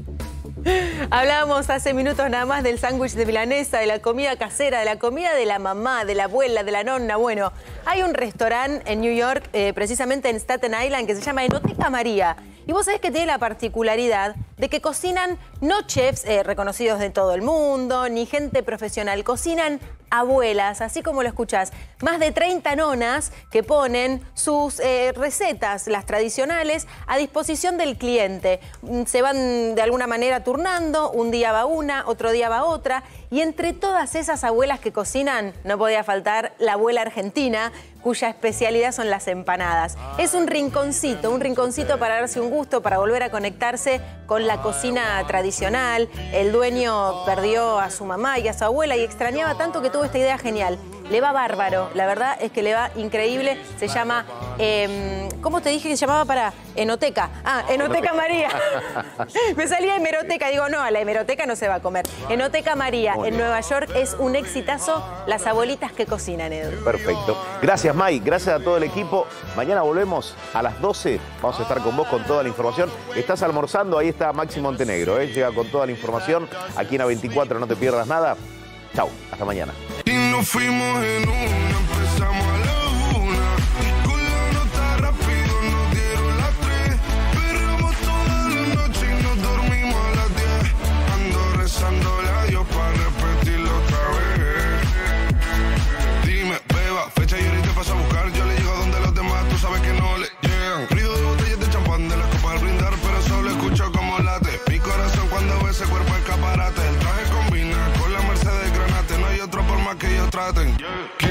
Hablábamos hace minutos nada más del sándwich de milanesa, de la comida casera, de la comida de la mamá, de la abuela, de la nonna. Bueno, hay un restaurante en New York, eh, precisamente en Staten Island, que se llama Enoteca María. Y vos sabés que tiene la particularidad de que cocinan no chefs eh, reconocidos de todo el mundo, ni gente profesional, cocinan abuelas, así como lo escuchás. Más de treinta nonas que ponen sus eh, recetas, las tradicionales, a disposición del cliente. Se van de alguna manera turnando, un día va una, otro día va otra, y entre todas esas abuelas que cocinan, no podía faltar la abuela argentina, cuya especialidad son las empanadas. Es un rinconcito, un rinconcito para darse un gusto, para volver a conectarse con la cocina tradicional. El dueño perdió a su mamá y a su abuela y extrañaba tanto que tuvo esta idea genial. Le va bárbaro, la verdad es que le va increíble. Se llama, eh, ¿cómo te dije que se llamaba para? Enoteca. Ah, Enoteca María. Me salía hemeroteca, digo, no, a la hemeroteca no se va a comer. Enoteca María, en Nueva York, es un exitazo, las abuelitas que cocinan, Edu. Perfecto. Gracias, May, gracias a todo el equipo. Mañana volvemos a las doce, vamos a estar con vos con toda la información. Estás almorzando, ahí está Maxi Montenegro, ¿eh? Llega con toda la información aquí en A veinticuatro, no te pierdas nada. Chau, hasta mañana. Y nos fuimos en una, empezamos a la una. Y con la nota rápido nos dieron las tres. Perramos toda la noche y nos dormimos a las diez. Ando rezándole a Dios para repetirlo otra vez. Dime, beba, fecha y ahorita paso a buscar. Yo le llego donde los demás, tú sabes que no le llegan. Ruido de botellas de champán de las copas al brindar, pero solo escucho como late mi corazón cuando ve ese cuerpo escaparate. El traje combina con la Mercedes Granate, no hay otro por más que ellos traten.